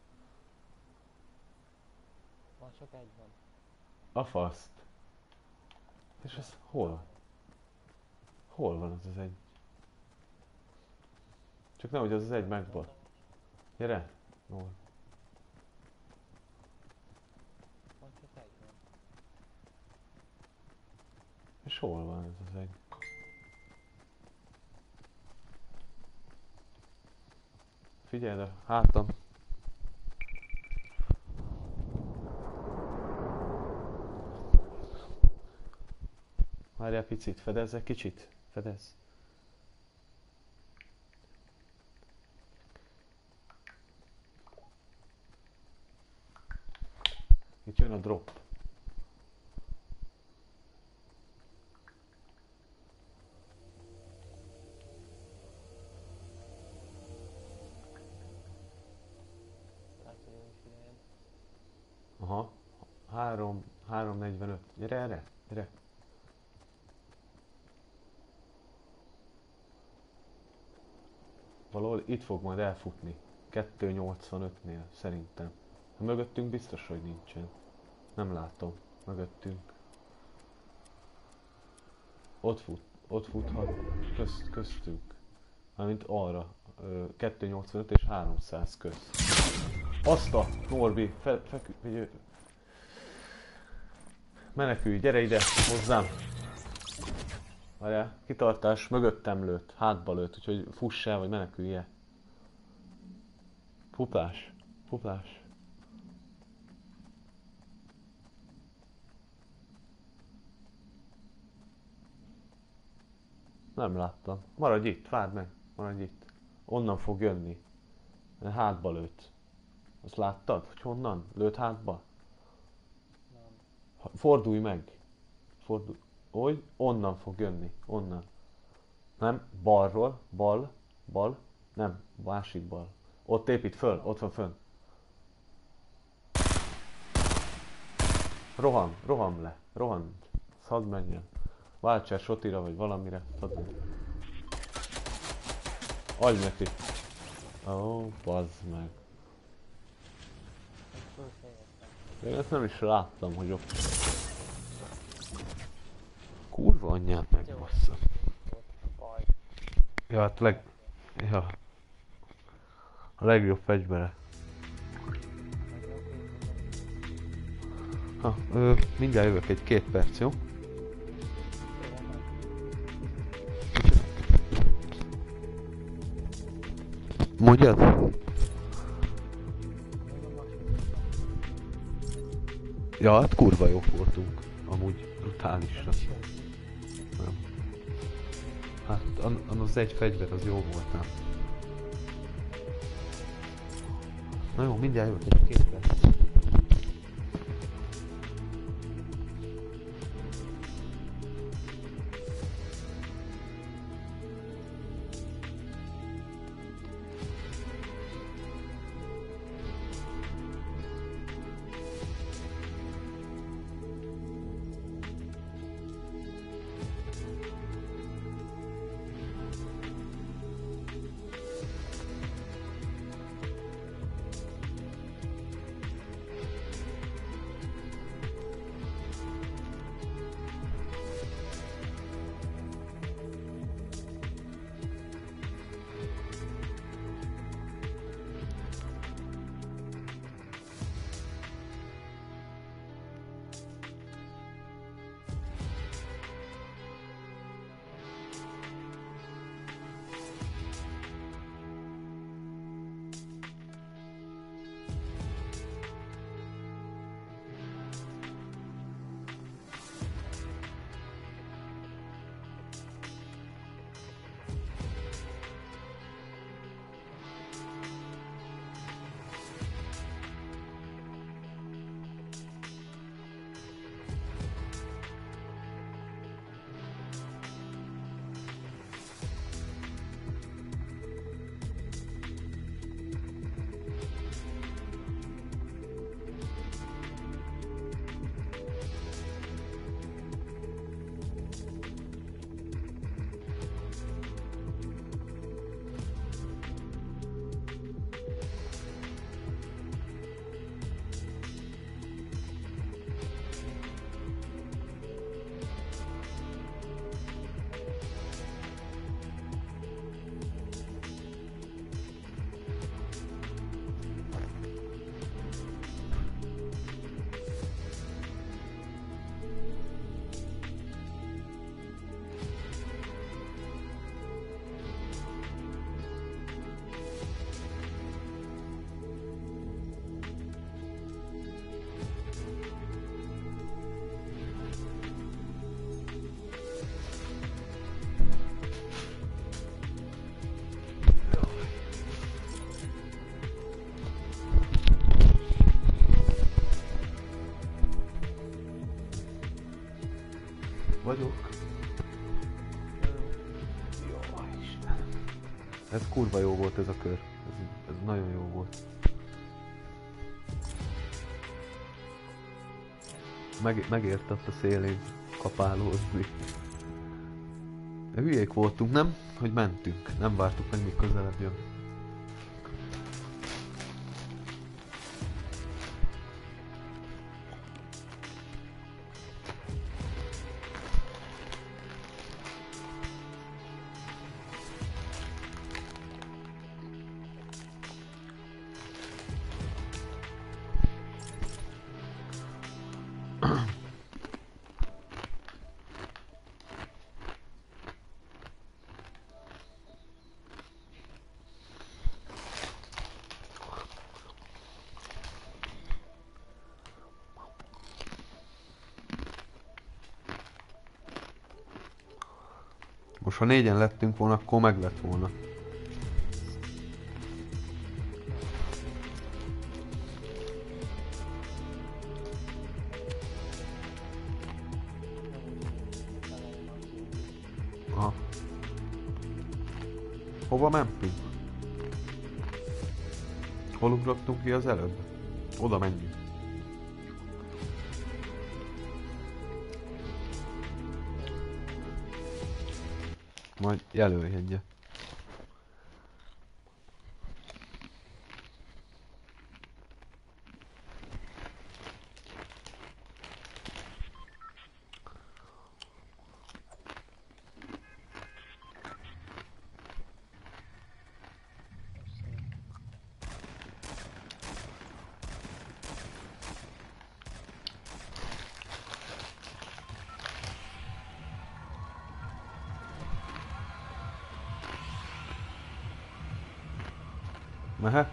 Már csak egy van. A faszt. És ez hol? Hol van az egy? Csak nehogy az egy megbot. Gyere! Hol? Már csak egy van. És hol van ez az egy? Figyeld a hátam. Várjál picit, fedezz egy kicsit. Fedezz. Itt jön a drop. Hát, hogy jó is idejön. Aha. 3:45. Gyere erre, gyere. Valahol itt fog majd elfutni. 2:85-nél szerintem. Ha mögöttünk biztos, hogy nincsen. Nem látom. Mögöttünk. Ott futhat. Köztünk. Mármint arra. 2:85 és 300 közt. Azt a Norbi, menekülj, gyere ide, hozzám. Várjál, kitartás, mögöttem lőtt, hátba lőtt, úgyhogy fuss el, vagy menekülj el. Fuplás. Nem láttam. Maradj itt, várd meg, maradj itt. Onnan fog jönni. Hátba lőtt. Azt láttad, hogy honnan? Lőtt hátba? Nem. Fordulj meg. Fordulj. Hogy? Onnan fog jönni. Onnan. Nem, balról. Bal. Nem, másik bal. Ott épít föl, ott van fönn. Roham le. Roham. Hadd menjen. Váltsál sotira vagy valamire. Hadd menjen. Adj neki. Ó, bazd meg. Én ezt nem is láttam, hogy ott... Kurva anyját megbassza. Baj. Ja, hát ja. A legjobb fegyvere. Ha, mindjárt jövök egy 2 perc, jó? Mondjad? Ja, hát kurva jók voltunk. Amúgy brutálisra. Nem. Hát az egy fegyver az jó volt, nem? Na jó, mindjárt jövök egy 2 perc. Ez kurva jó volt ez a kör. Ez nagyon jó volt. Megért ott a szélén kapálózni. De hülyék voltunk, nem? Hogy mentünk. Nem vártuk meg, míg közelebb jön. Most ha 4-en lettünk volna, akkor meg lett volna. Aha. Hova mentünk? Hol ugrottunk ki az előbb? Oda menjünk. Majd jelölj egyet. Mehet?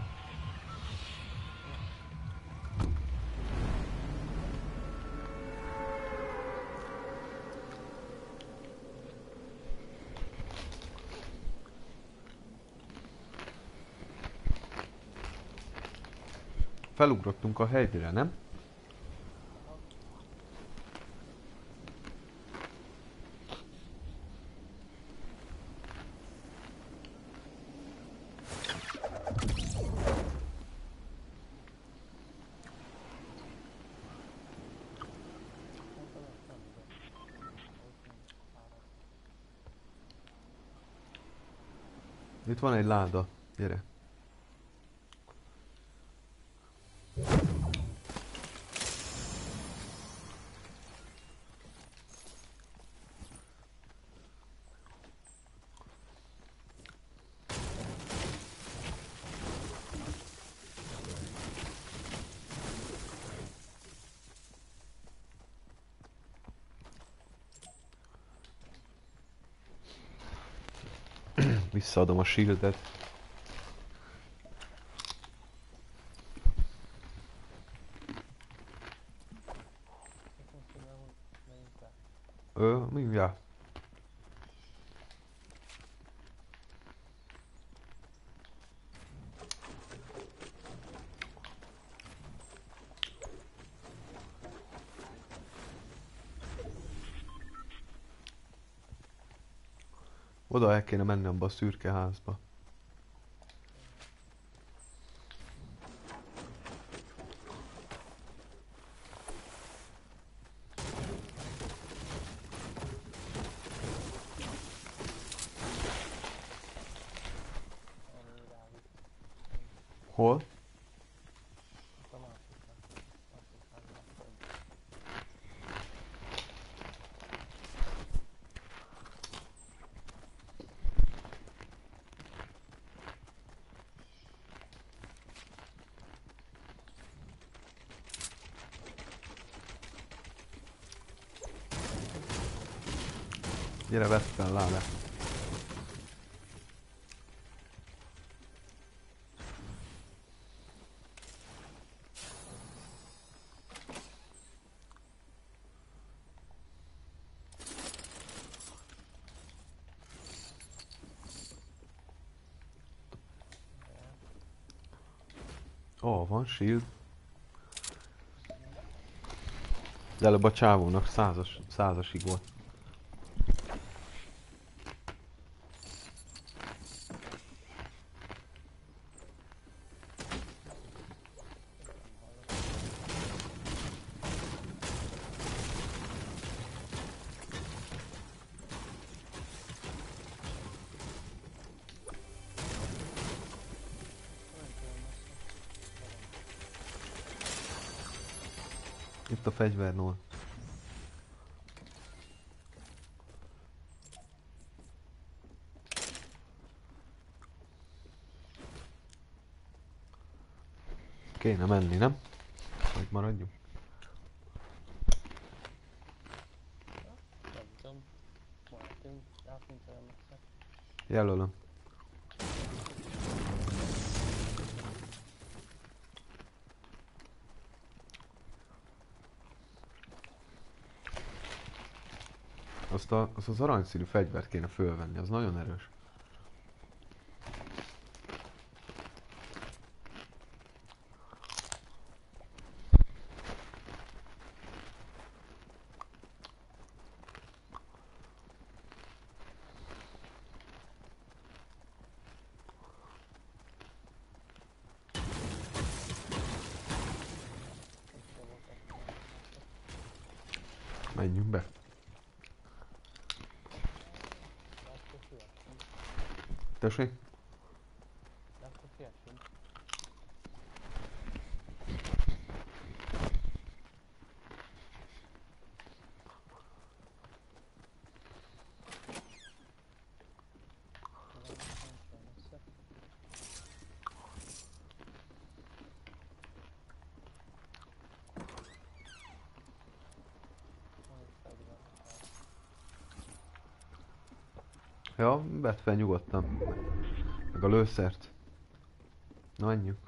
Felugrottunk a helyre, nem? Itt van egy láda, gyere. Visszaadom a shieldet. Mindjárt. Oda el kéne menni abba a szürke házba. Hol? Gyere, vedd fel, Lále. Ó, van shield. De előbb a csávónak százasig volt. Itt a fegyvernól. Kéne menni, nem? Vagy maradjunk? Nem tudom. Maradjunk, de nincs olyan messze. Jelölöm. Azt az aranyszínű fegyvert kéne fölvenni, az nagyon erős. Menjünk be. Akkor siessünk. Tessék? Akkor siessünk. Ja, vedd fel nyugodtan. Meg a lőszert. Na, menjünk.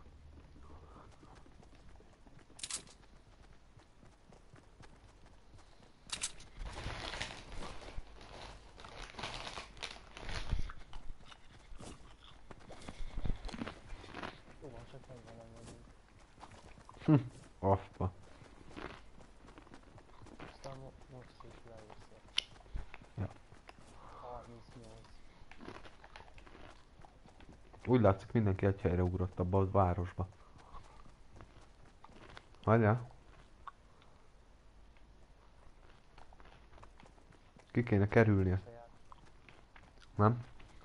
Jó, van, csak 40-en vagyunk. Affa. Aztán most is leülsz. Ja. 38. Úgy látszik, mindenki egy helyre ugrott abba a városba. Hagyjál? Ki kéne kerülnie, nem?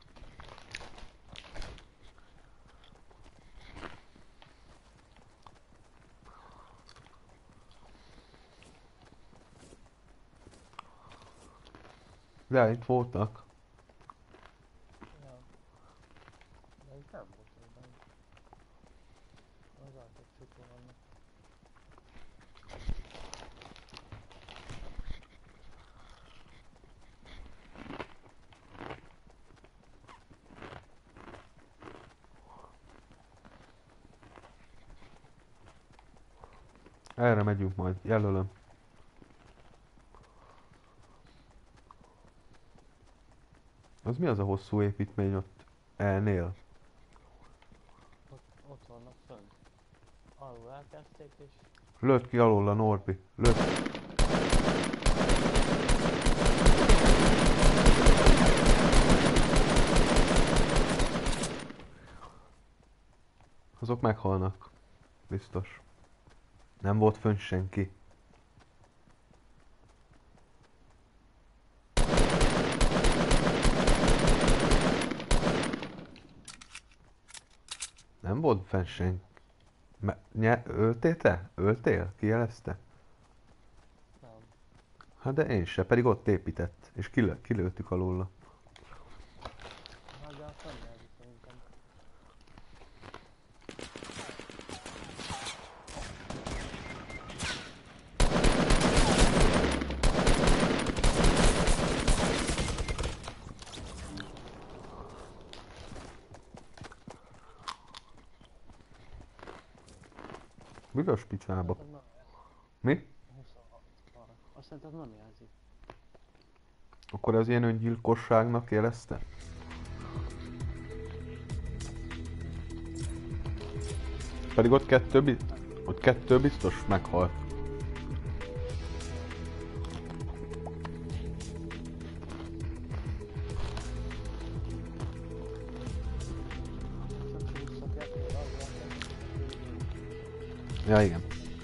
De itt voltak. Ja. De itt nem volt olyan. Az átok csukva vannak. Erre megyünk majd, jelölöm. Az mi az a hosszú építmény ott E-nél? Ott vannak fönt. Alul elkezdték és... Lőtt ki alól a Norbi. Lőtt. Azok meghalnak. Biztos. Nem volt fönn senki. Nem volt fenn senki. Öltél te? Öltél? Kijelezte? Nem. Hát de én se, pedig ott épített. És kilőttük alóla. Hát de azt nem lehet szerintem. Büdös picába. Szerintem nem. Mi? 26. Azt szerintem nem jelzi. Akkor ez ilyen öngyilkosságnak jelezte? Pedig ott kettő biztos meghalt. Csak visszakettő, az Ja, igen.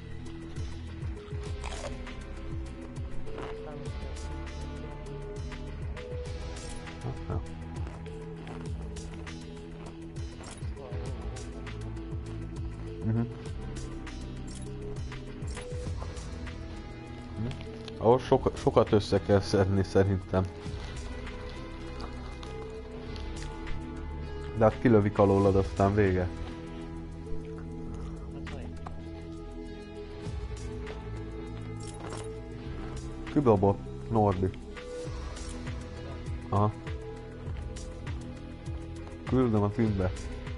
Ja. Ahhoz sokat össze kell szedni szerintem. De hát kilövik alólad, aztán vége. Hát vagy. Kidobott Norbi. Aha. Küldöm a filmbe.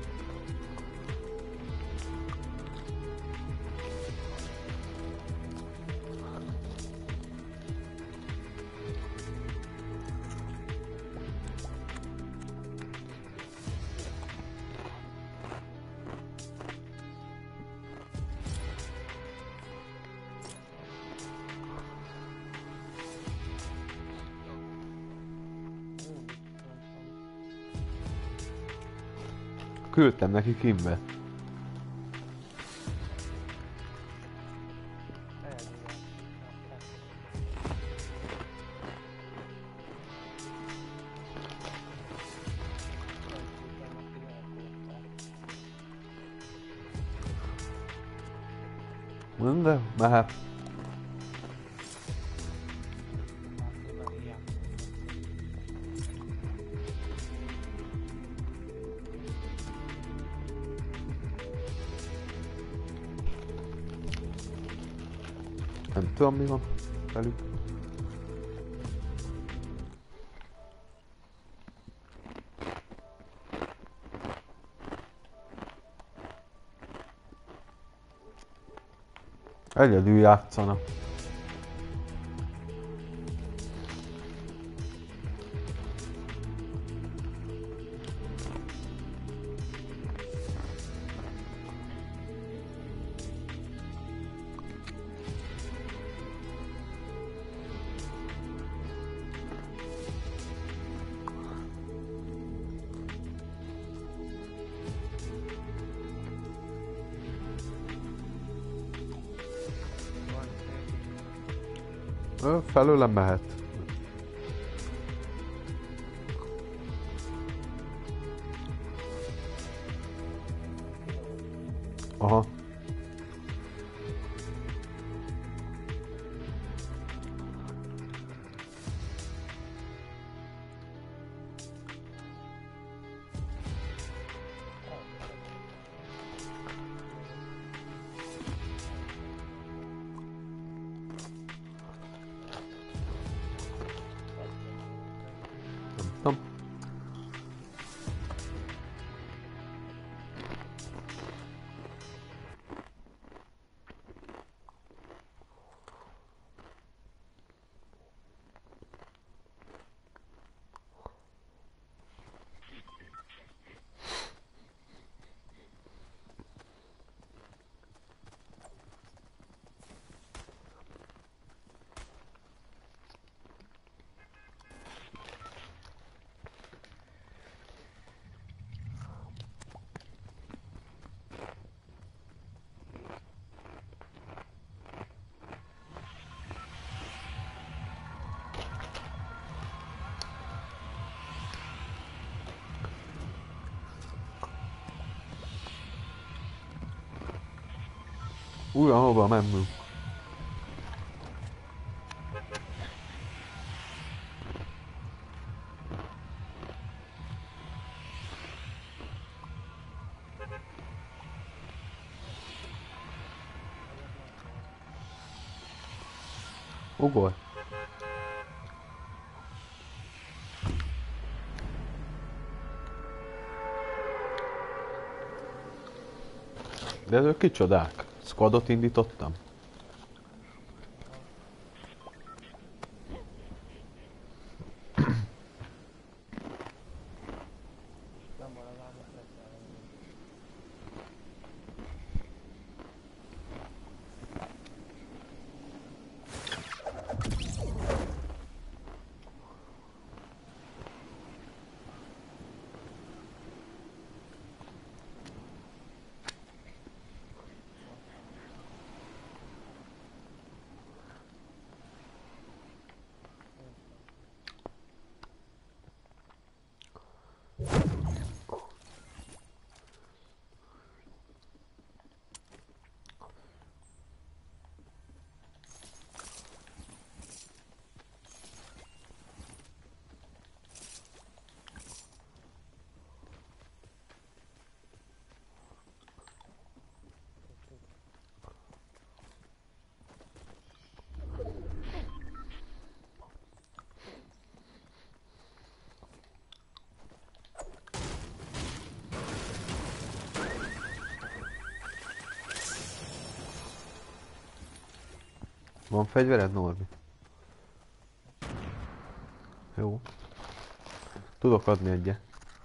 Küldtem neki Kimbe. De mehet. Nem tudom mi van velük. Egyedül játszanak. Felőlem mehet. Aha. Nem. Újra hova mennünk? Ugorj! De ezek kicsodák? Squadot indítottam? Nem van a vágnak lesz. Van fegyvered, Norbi? Jó. Tudok adni egyet.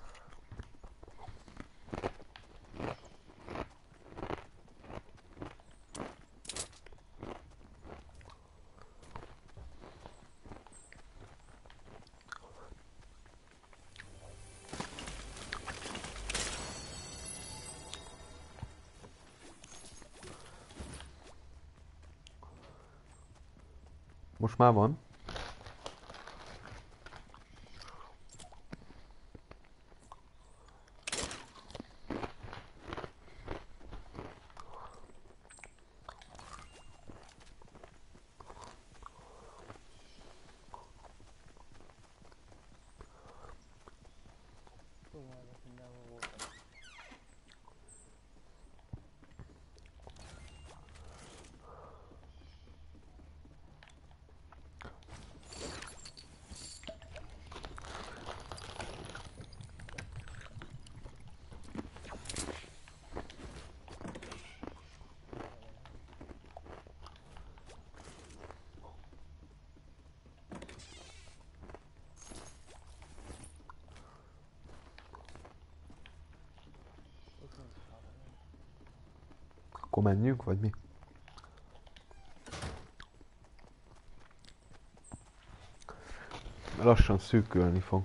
Most már van. Próbálok mindenhol voltam. Ott nincs három. Akkor menjünk, vagy mi? Lassan szűkülni fog.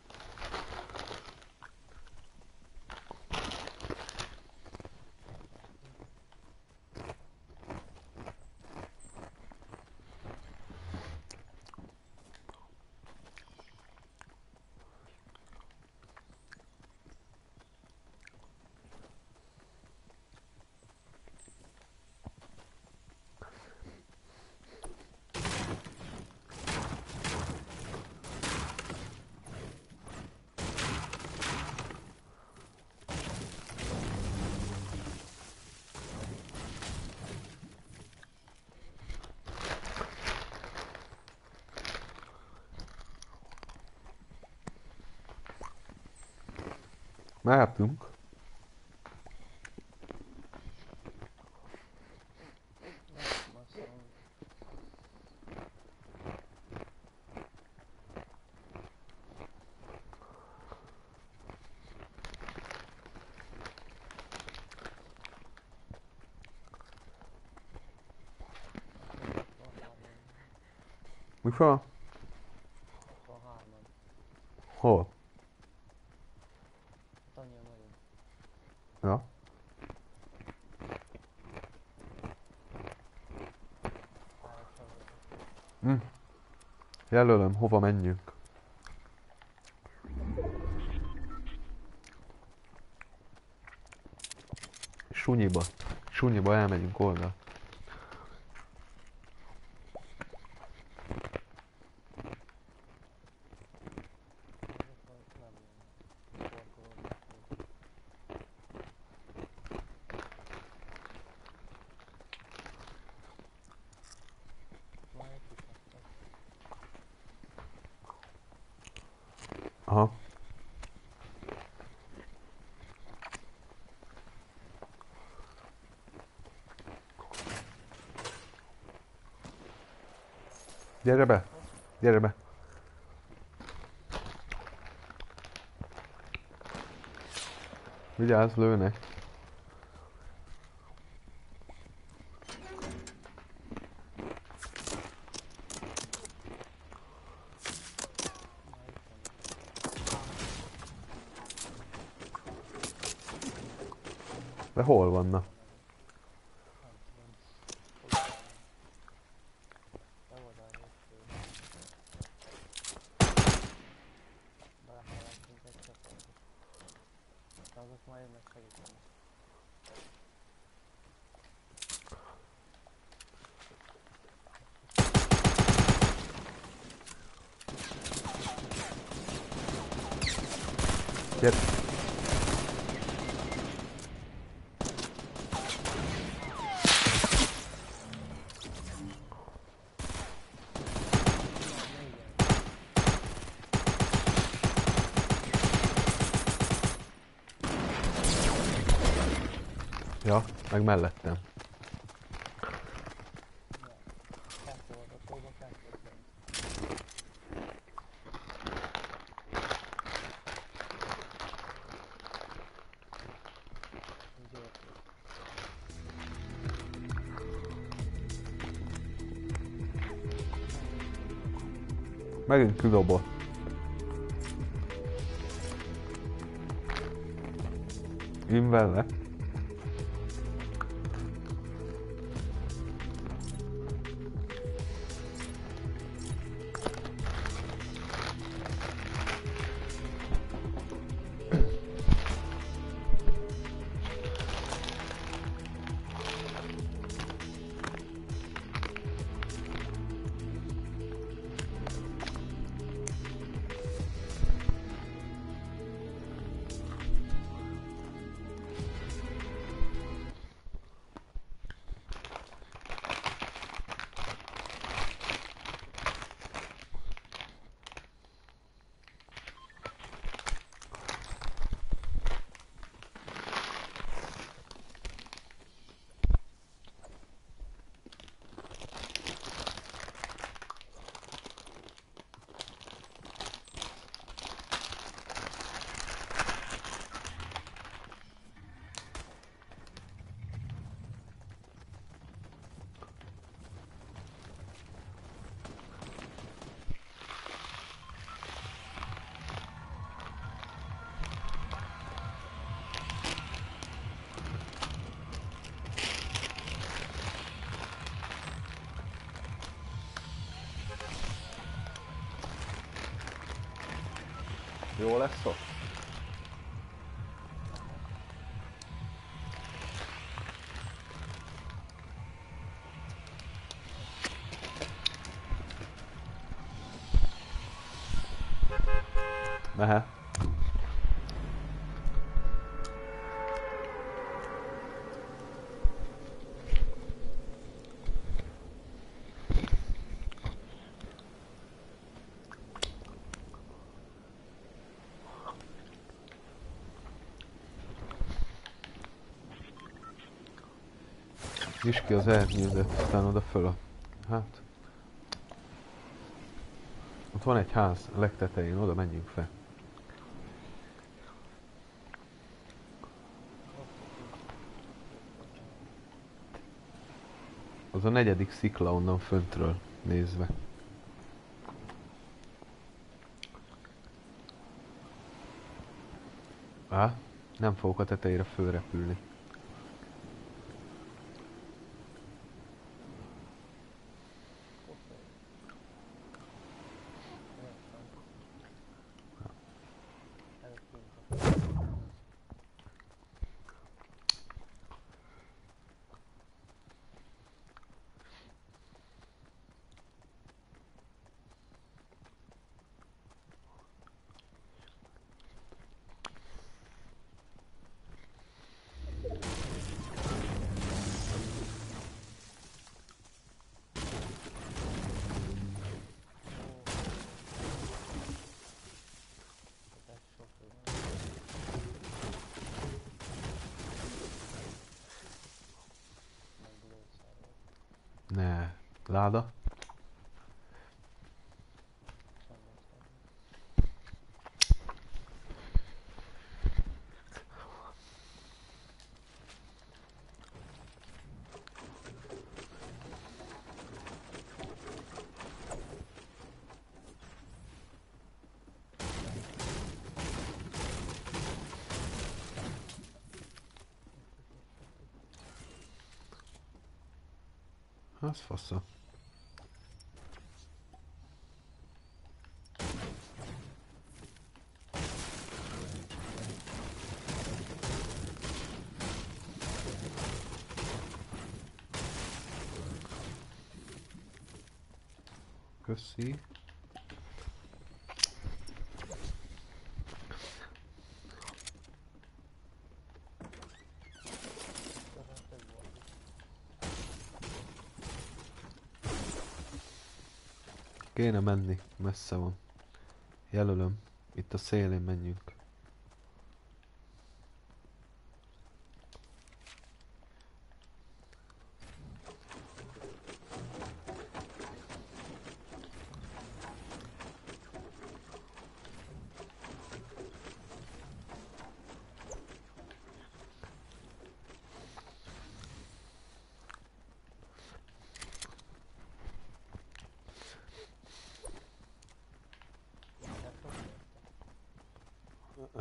Mehetünk. Masszon. Micsoda? 63-an. Hol? Hát annyian vagyunk. Ja. Három sorban. Jelölöm, hova menjünk. Sunyiba. Sunyiba elmegyünk oldal. Azok nem ilyen parkolók. Már egy kikaptak. Aha. Gyere be! Gyere be! Vigyázz, lőnek! Már itt van. De hol vannak? Nem tudom. Oldalon. Te oldalra jöttél. Belehaláltunk egy csatorba. De azok már jönnek segíteni. Gyere! Ja, meg mellettem. Kettő. Megint kilóból. Én vele. Jó lesz ott? Mehet. Nyisd ki az ernyőzet, aztán oda föl a... Hát... Ott van egy ház a legtetején, oda menjünk fel. Az a 4. szikla onnan föntről nézve. Á, nem fogok a tetejére fölrepülni. Ne, láda. Az fasza. Köszi. Kéne menni, messze van. Jelölöm, itt a szélén menjünk.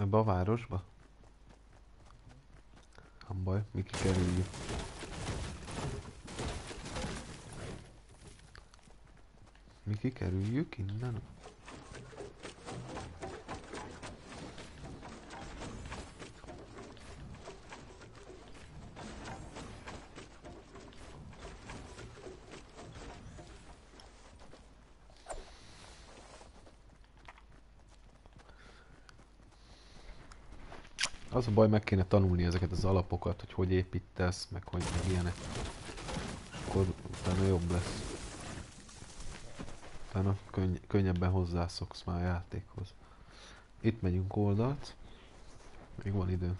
Ebbe a városba? Nem baj, mi kikerüljük. Mi kikerüljük innen? Az a baj, meg kéne tanulni ezeket az alapokat, hogy építesz, meg hogy meg ilyenek. És akkor utána jobb lesz. Utána könnyebben hozzászoksz már a játékhoz. Itt megyünk oldalt. Még van időnk.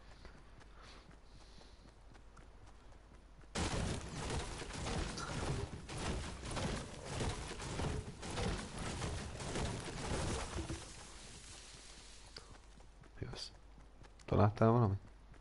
Jössz. Találtál valamit?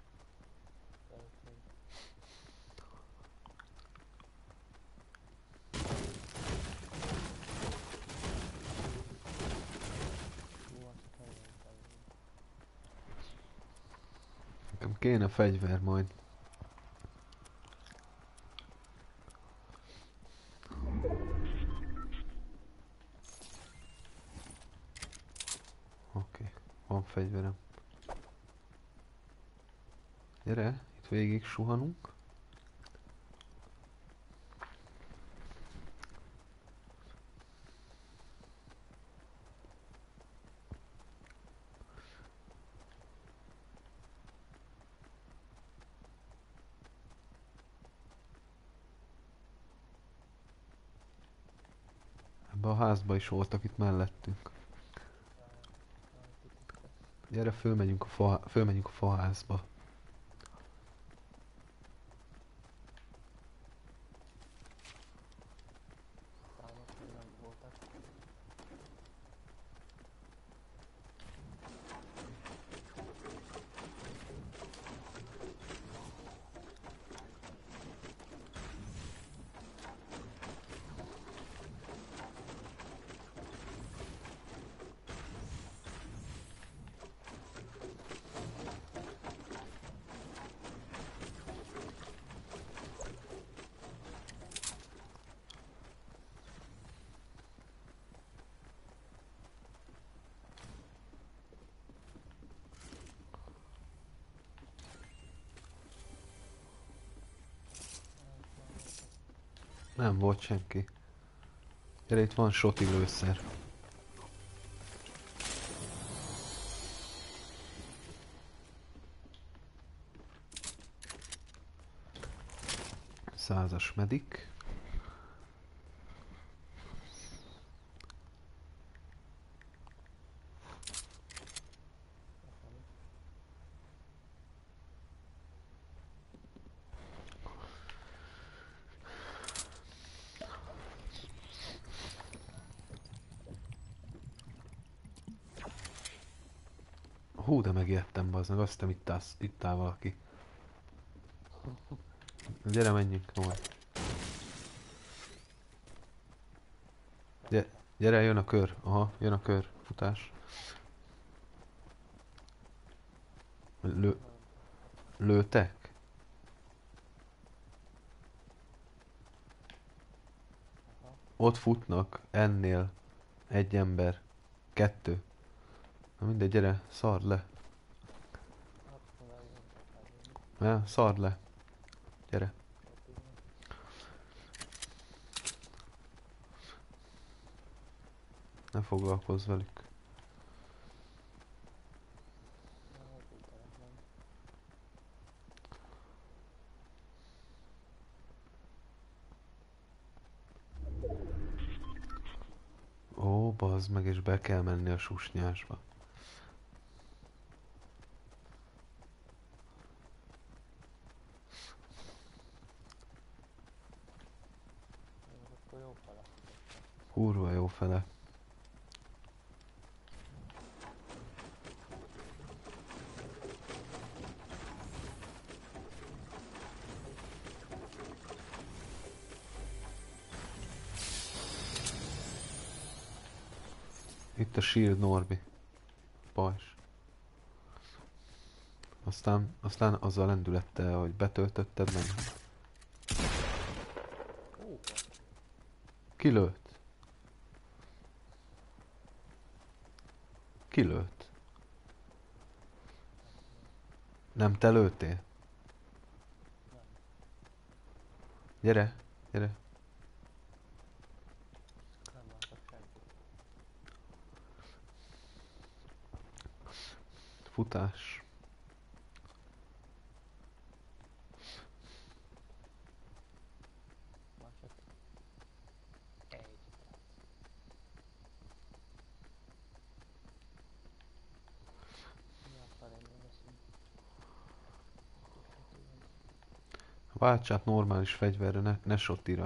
Nekem kéne fegyver majd. Oké, van fegyverem. Gyere, itt végig suhanunk. Ebbe a házba is voltak itt mellettünk. Gyere, fölmegyünk a faházba. Nem volt senki. Gyere, itt van soti lőszer. Százas medik. Hú, de megijedtem, bazdmeg, azt hiszem itt áll valaki. Gyere, menjünk, majd. Gyere, jön a kör. Aha, jön a kör. Futás. Lőtek? Ott futnak, ennél egy ember, 2. Na mindegy, gyere, szard le. Ja, szard le. Gyere. Ne foglalkozz velük. Ó, bazd meg, és be kell menni a susnyásba. Kurva jó fele. Itt a shield, Norbi. Pajzs. Aztán azzal lendülettel, hogy betöltötted meg. Kilőtt. Kilőtt. Nem te lőttél? Gyere, gyere. Nem látok senkit. Futás. Már csak egy. Mi akar ennél veszünk? Válts át normális fegyverre, ne shotira.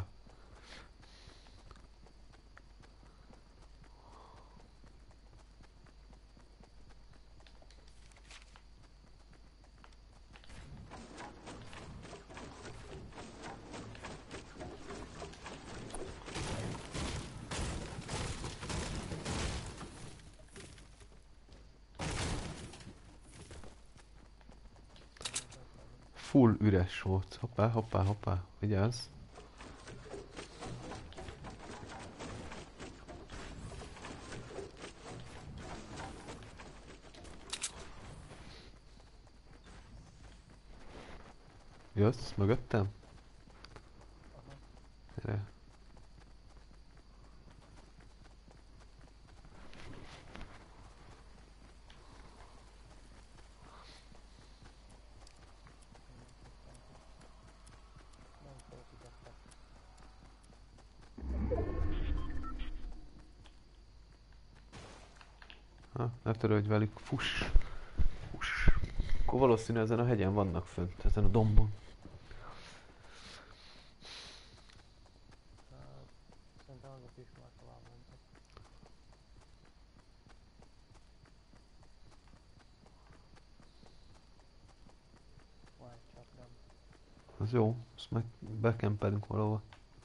Full üres volt. Hoppá, hoppá, hoppá. Vigyázz. Jössz mögöttem? Gyere. Nem fölfizettek. Ha, ne törődj velük. Fuss. Fuss. Akkor valószínű ezen a hegyen vannak fönt, ezen a dombon. Szerintem azok is már tovább mentek. Vagy csak nem. Az jó, azt meg bekempelünk valahol.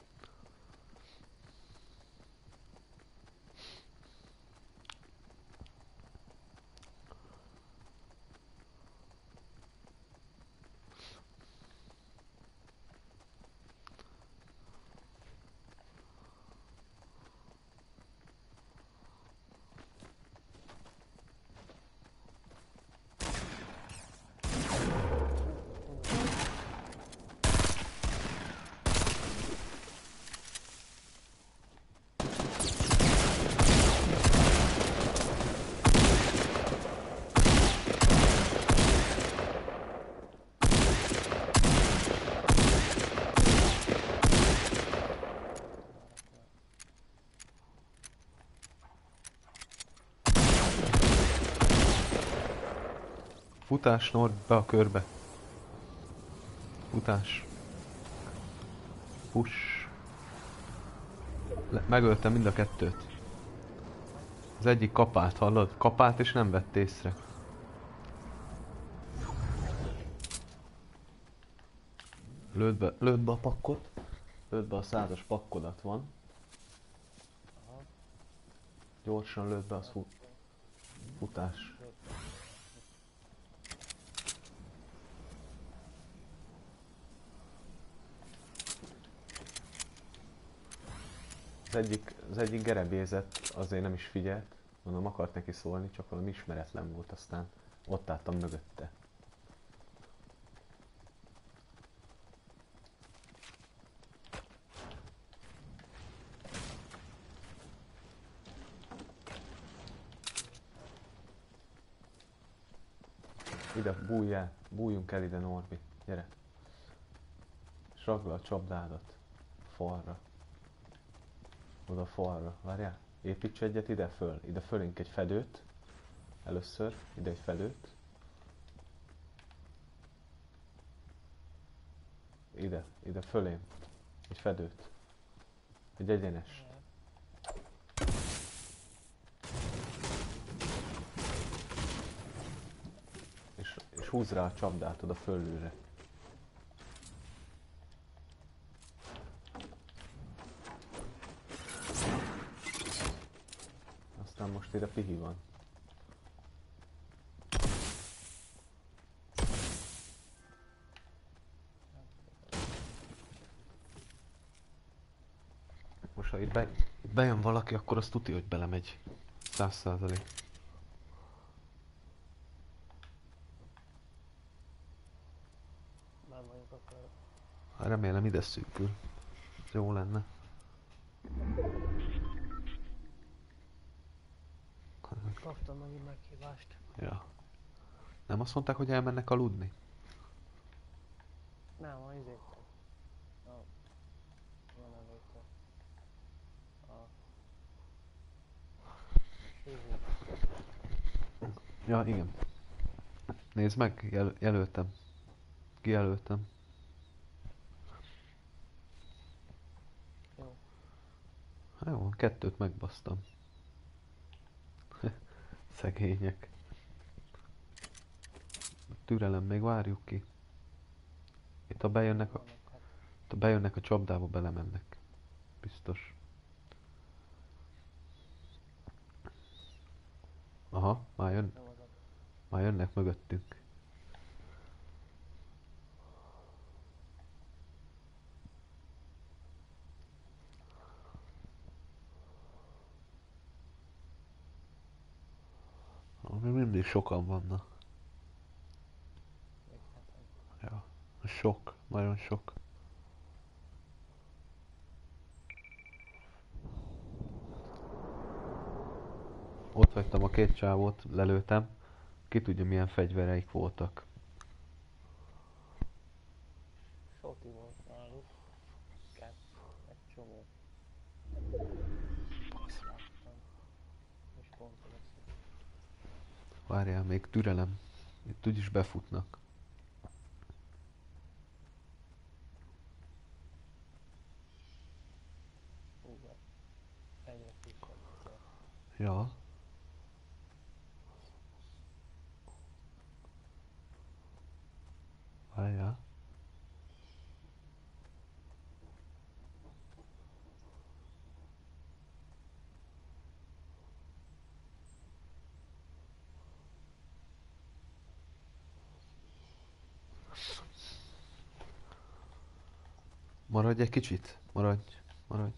Futás, Nord, be a körbe. Futás. Push. Megöltem mind a kettőt. Az egyik kapált, hallod? Kapált és nem vett észre. Lőd be a pakkot. Lőd be a 100-as pakkodat van. Gyorsan lőd be, az futás. Az egyik gerebézett, azért nem is figyelt. Mondom, akart neki szólni, csak valami ismeretlen volt, aztán ott álltam mögötte. Ide, bújjál, bújjunk el ide, Norbi, gyere. És ragd le a csapdádat falra. Oda falra, várjál. Építs egyet ide föl. Ide fölénk egy fedőt. Először, ide egy fedőt. Ide fölém. Egy fedőt. Egy egyenes. És húzz rá a csapdát oda fölülre. Aztán most ide pihi van. ha itt bejön valaki, akkor azt tudja, hogy belemegy. 100%. Nem vagyok akkor. Hát remélem ide szűkül. Ez jó lenne. Kaptam megint meghívást. Ja. Nem azt mondták, hogy elmennek aludni? Nem, a izétől. Milyen nevétől? A... Hívó. Ja, igen. Nézd meg, jelöltem. Kijelöltem. Jó. Hát jó, 2 megbasztam. Szegények. Türelem, még várjuk ki. Itt ha bejönnek Vannak hát. ha bejönnek a csapdába, belemennek. Biztos. Aha, Nem az a... már jönnek mögöttünk. Még mindig sokan vannak. Még heten. Ja, sok, nagyon sok. Ott hagytam a 2 csávót, lelőtem. Ki tudja, milyen fegyvereik voltak. Soti volt náluk. Egy csomó. Láttam. És pont lesz. Várjál, még türelem. Itt úgyis befutnak. Hú, egyre frissebb cél. Ja. Várjál. Maradj egy kicsit. Maradj. Maradj.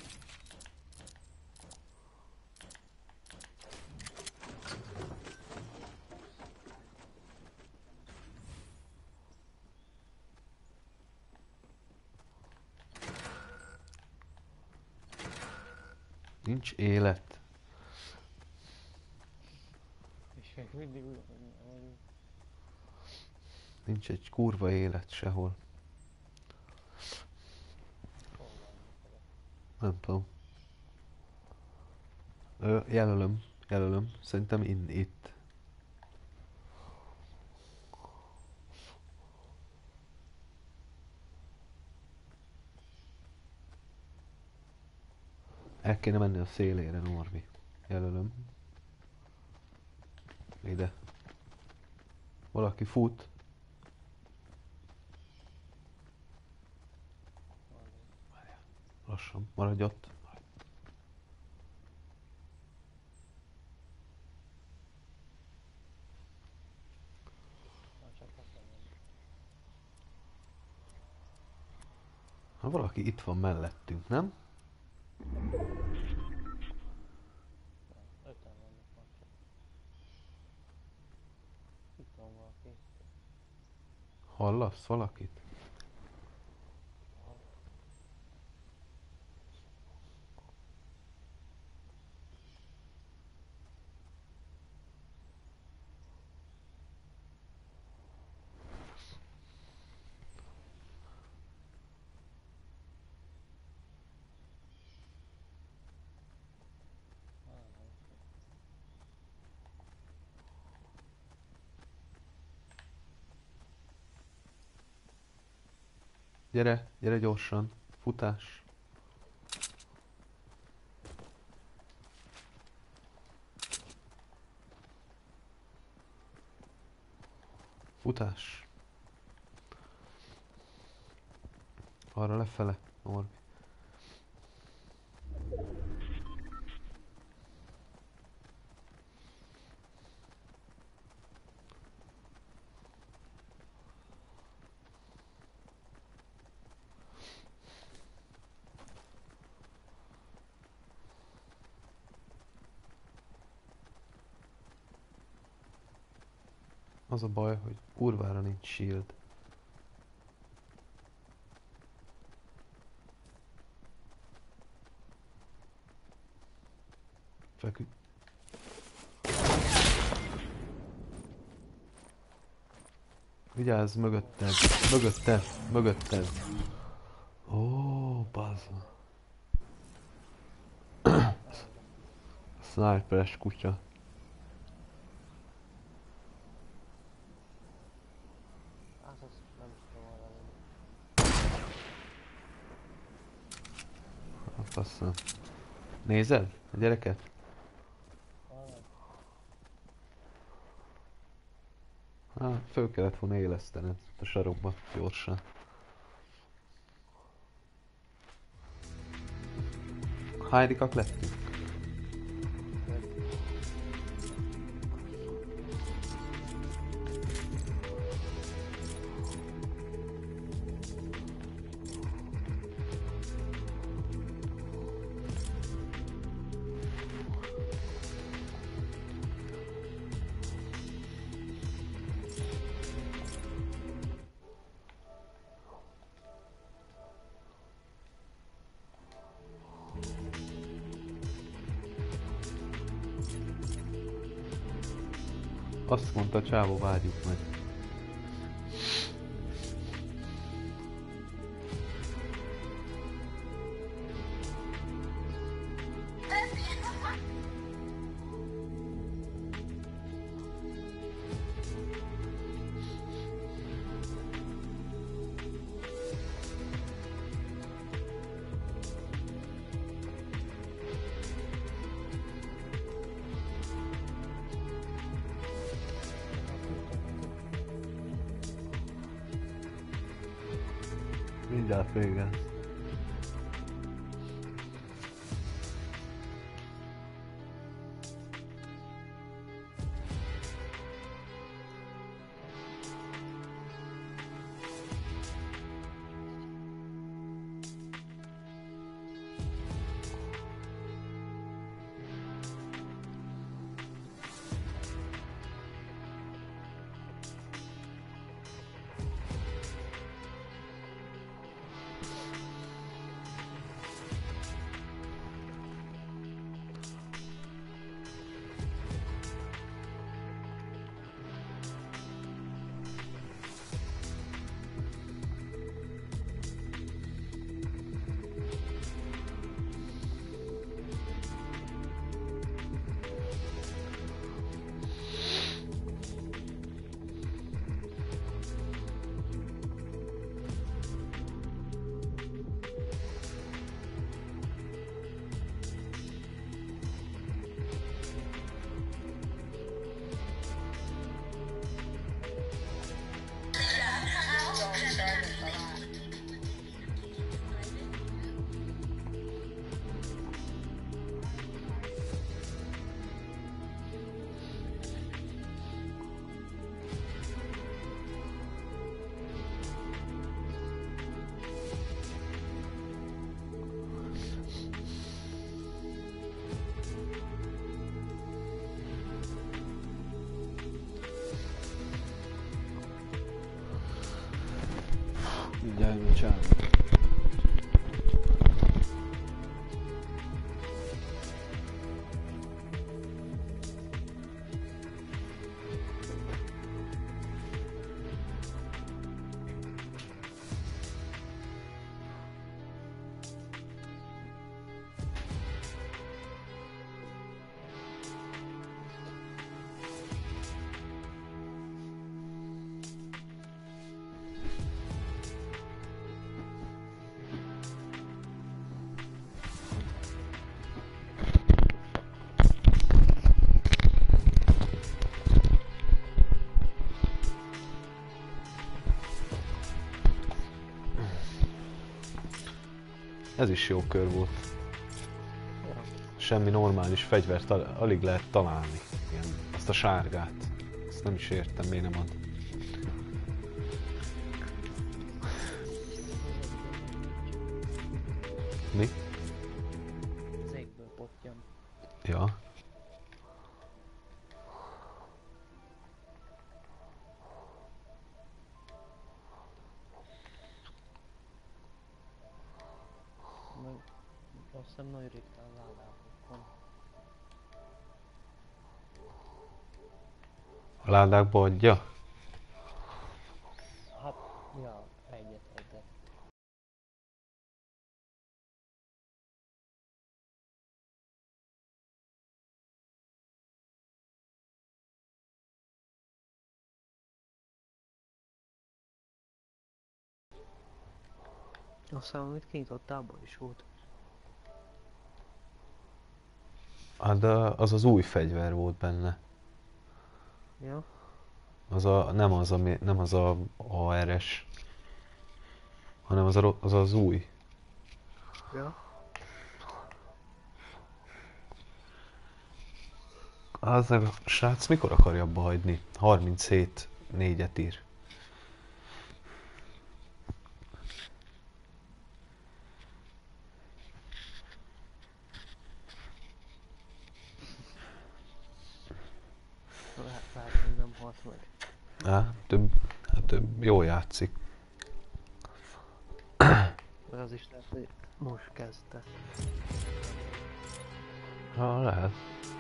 Nincs élet. És még mindig ugyanolyan vagyunk. Nincs egy kurva élet sehol. Hol vannak? Nem tudom. Jelölöm. Szerintem itt. El kéne menni a szélére, Norbi. Jelölöm. Ide. Valaki fut. Lassan, maradj ott. Már csak heten vannak. Ha valaki itt van mellettünk, nem? Nem, 5-en vannak már csak. Itt van valaki. Hallasz valakit? Gyere gyorsan. Futás. Futás. Arra lefele, Norbi. Az a baj, hogy kurvára nincs shield. Feküdj. Vigyázz, mögötted, mögötted, mögötted. Ó, bazza. Sniperes kutya. Az nem is tudom arra lenni. A faszom. Nézed a gyereket? Hát, föl kellett volna élesztened a sarokba gyorsan. Hánydikak lettünk? Azt mondta a csávó, várjuk meg. Mindjárt vége. Mindjárt jön a csávó. Ez is jó kör volt. Semmi normális fegyvert alig lehet találni. Ilyen, azt a sárgát. Ezt nem is értem, miért nem ad. Mi? Az égből pottyan. Ja. hiszem nagy ritkán ládában van. A ládákba adja? Hát, ja, egyet. Aztán amit kinyitott, abban is volt. Hát de az az új fegyver volt benne. Ja? Nem az a ARS, hanem az az új. Ja? Az a srác mikor akarja abba hagyni? 37 4-et ír. Lehet, hogy nem halt meg. Több jól játszik. Mert az is lehet, hogy most kezdte. Ha, lehet.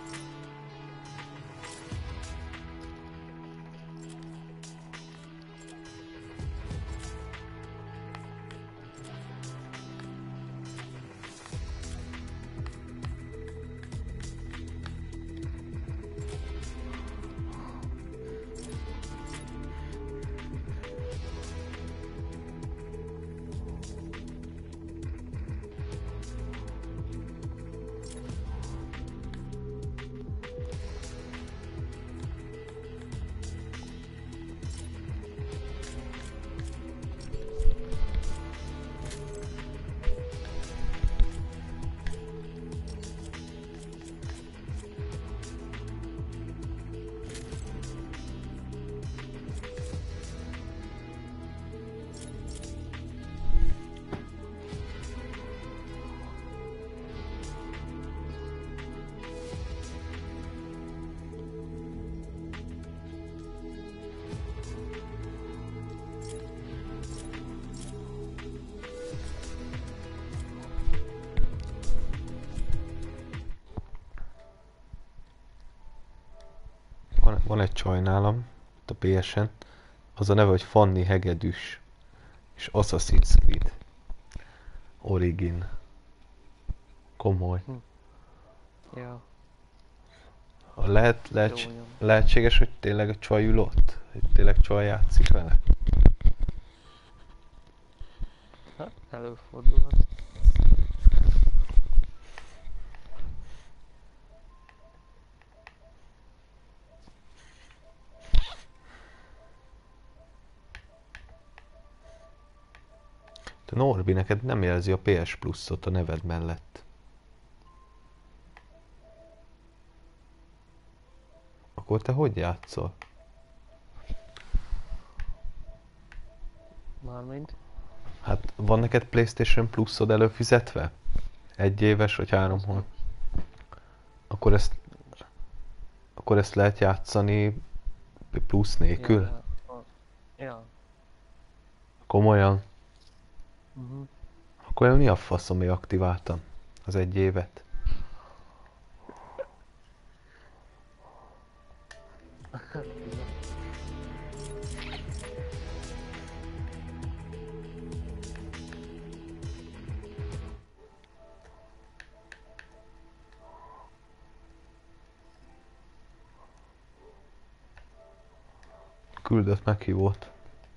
Van egy csaj nálam, itt a PS-en, az a neve, hogy Fanny Hegedűs, és Assassin's Creed Origin. Komoly. Ja. Lehetséges, hogy tényleg a csaj ül ott? Hogy tényleg csaj játszik vele? Hát, előfordulhat. Te Norbi, neked nem jelzi a PS Plus-ot a neved mellett. Akkor te hogy játszol? Mármint? Hát van neked PlayStation Plus-od előfizetve? 1 éves vagy 3 hónap? Akkor ezt lehet játszani plusz nélkül? Ja. Komolyan? Uh-huh. Akkor mi a faszom, még aktiváltam az 1 évet? Küldött meghívót.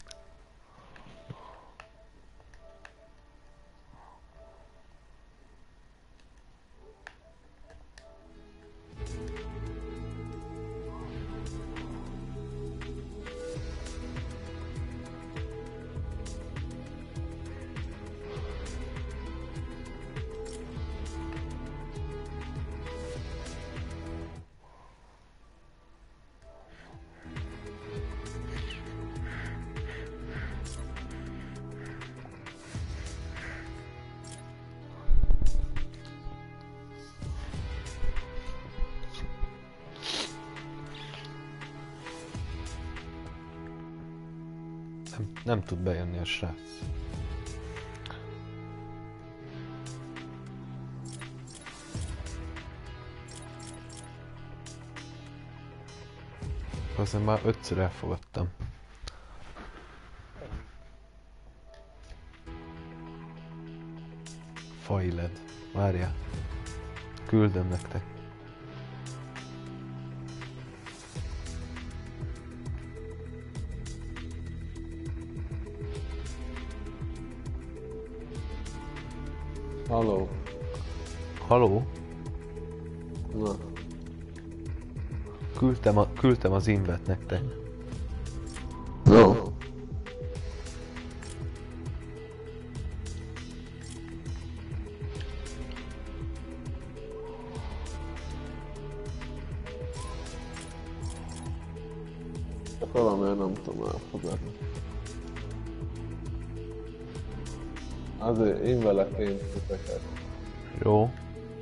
Nem tud bejönni a srác. Azért már 5-ször elfogadtam. Fajled. Várjál. Küldöm nektek. Halló. Haló? Na, Küldtem az invet nektek. no. Csak valamiért nem tudom elfogadni. Azért én velek én titeket. Jó.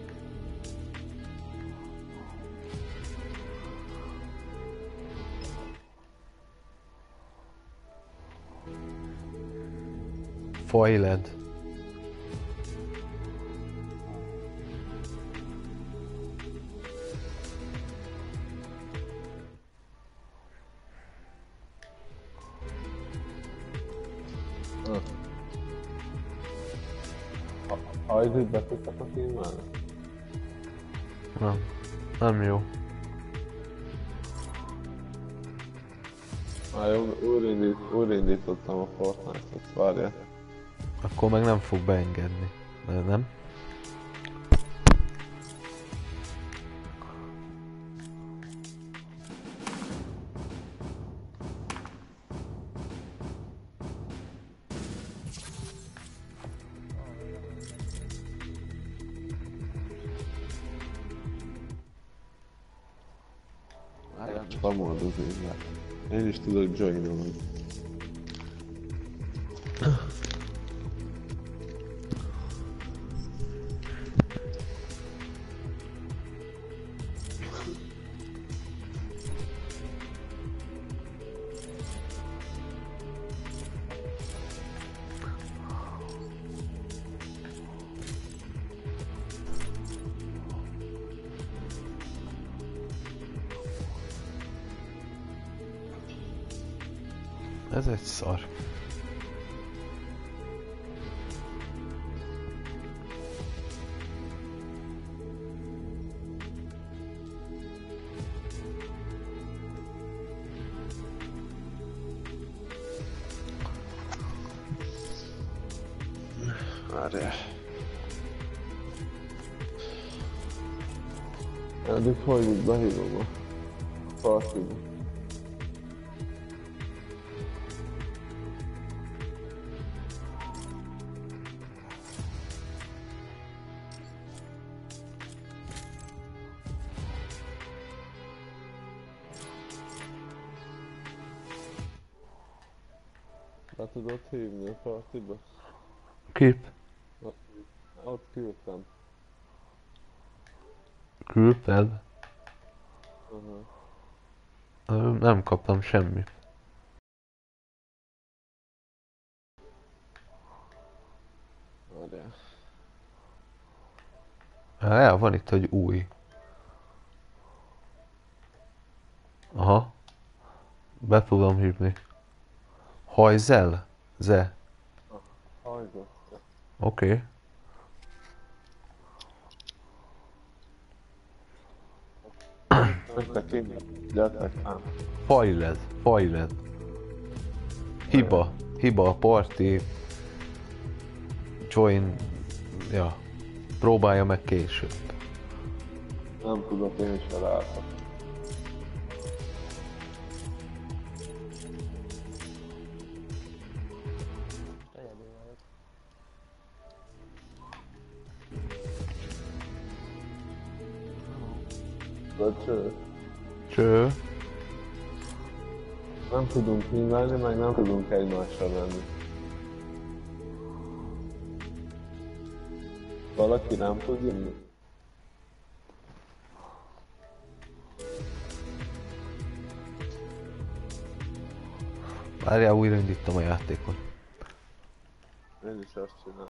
Fajled. Hajzik betűket a filmben? Nem. Nem jó. Jó, újraindítottam a Fortnite-ot, várjál. Akkor meg nem fog beengedni. Nem? Spamold az évet. Én is tudok joinolni. Ez egy szar. Várjál. Eddig hogy itt behívom a partiba. Be tudod hívni a partiba? Kép. Ott küldtem. Küldted? Aha. Nem kaptam semmit. Várjál. Ja, van itt egy új. Aha. Be tudom hívni. Hajzel? Ze. Hajzott. Oké. Nektek én. Gyertek ám. Fajled. Fajled. Hiba a parti. Join. Ja. Próbálja meg később. Nem tudok, én is felálltam. Egyedül vagyok. De cső. Cső. Nem tudunk hímelni, meg nem tudunk egymásra menni. Valaki nem tud jönni? Várjál, újraindítom a játékot. Én is azt csinálom.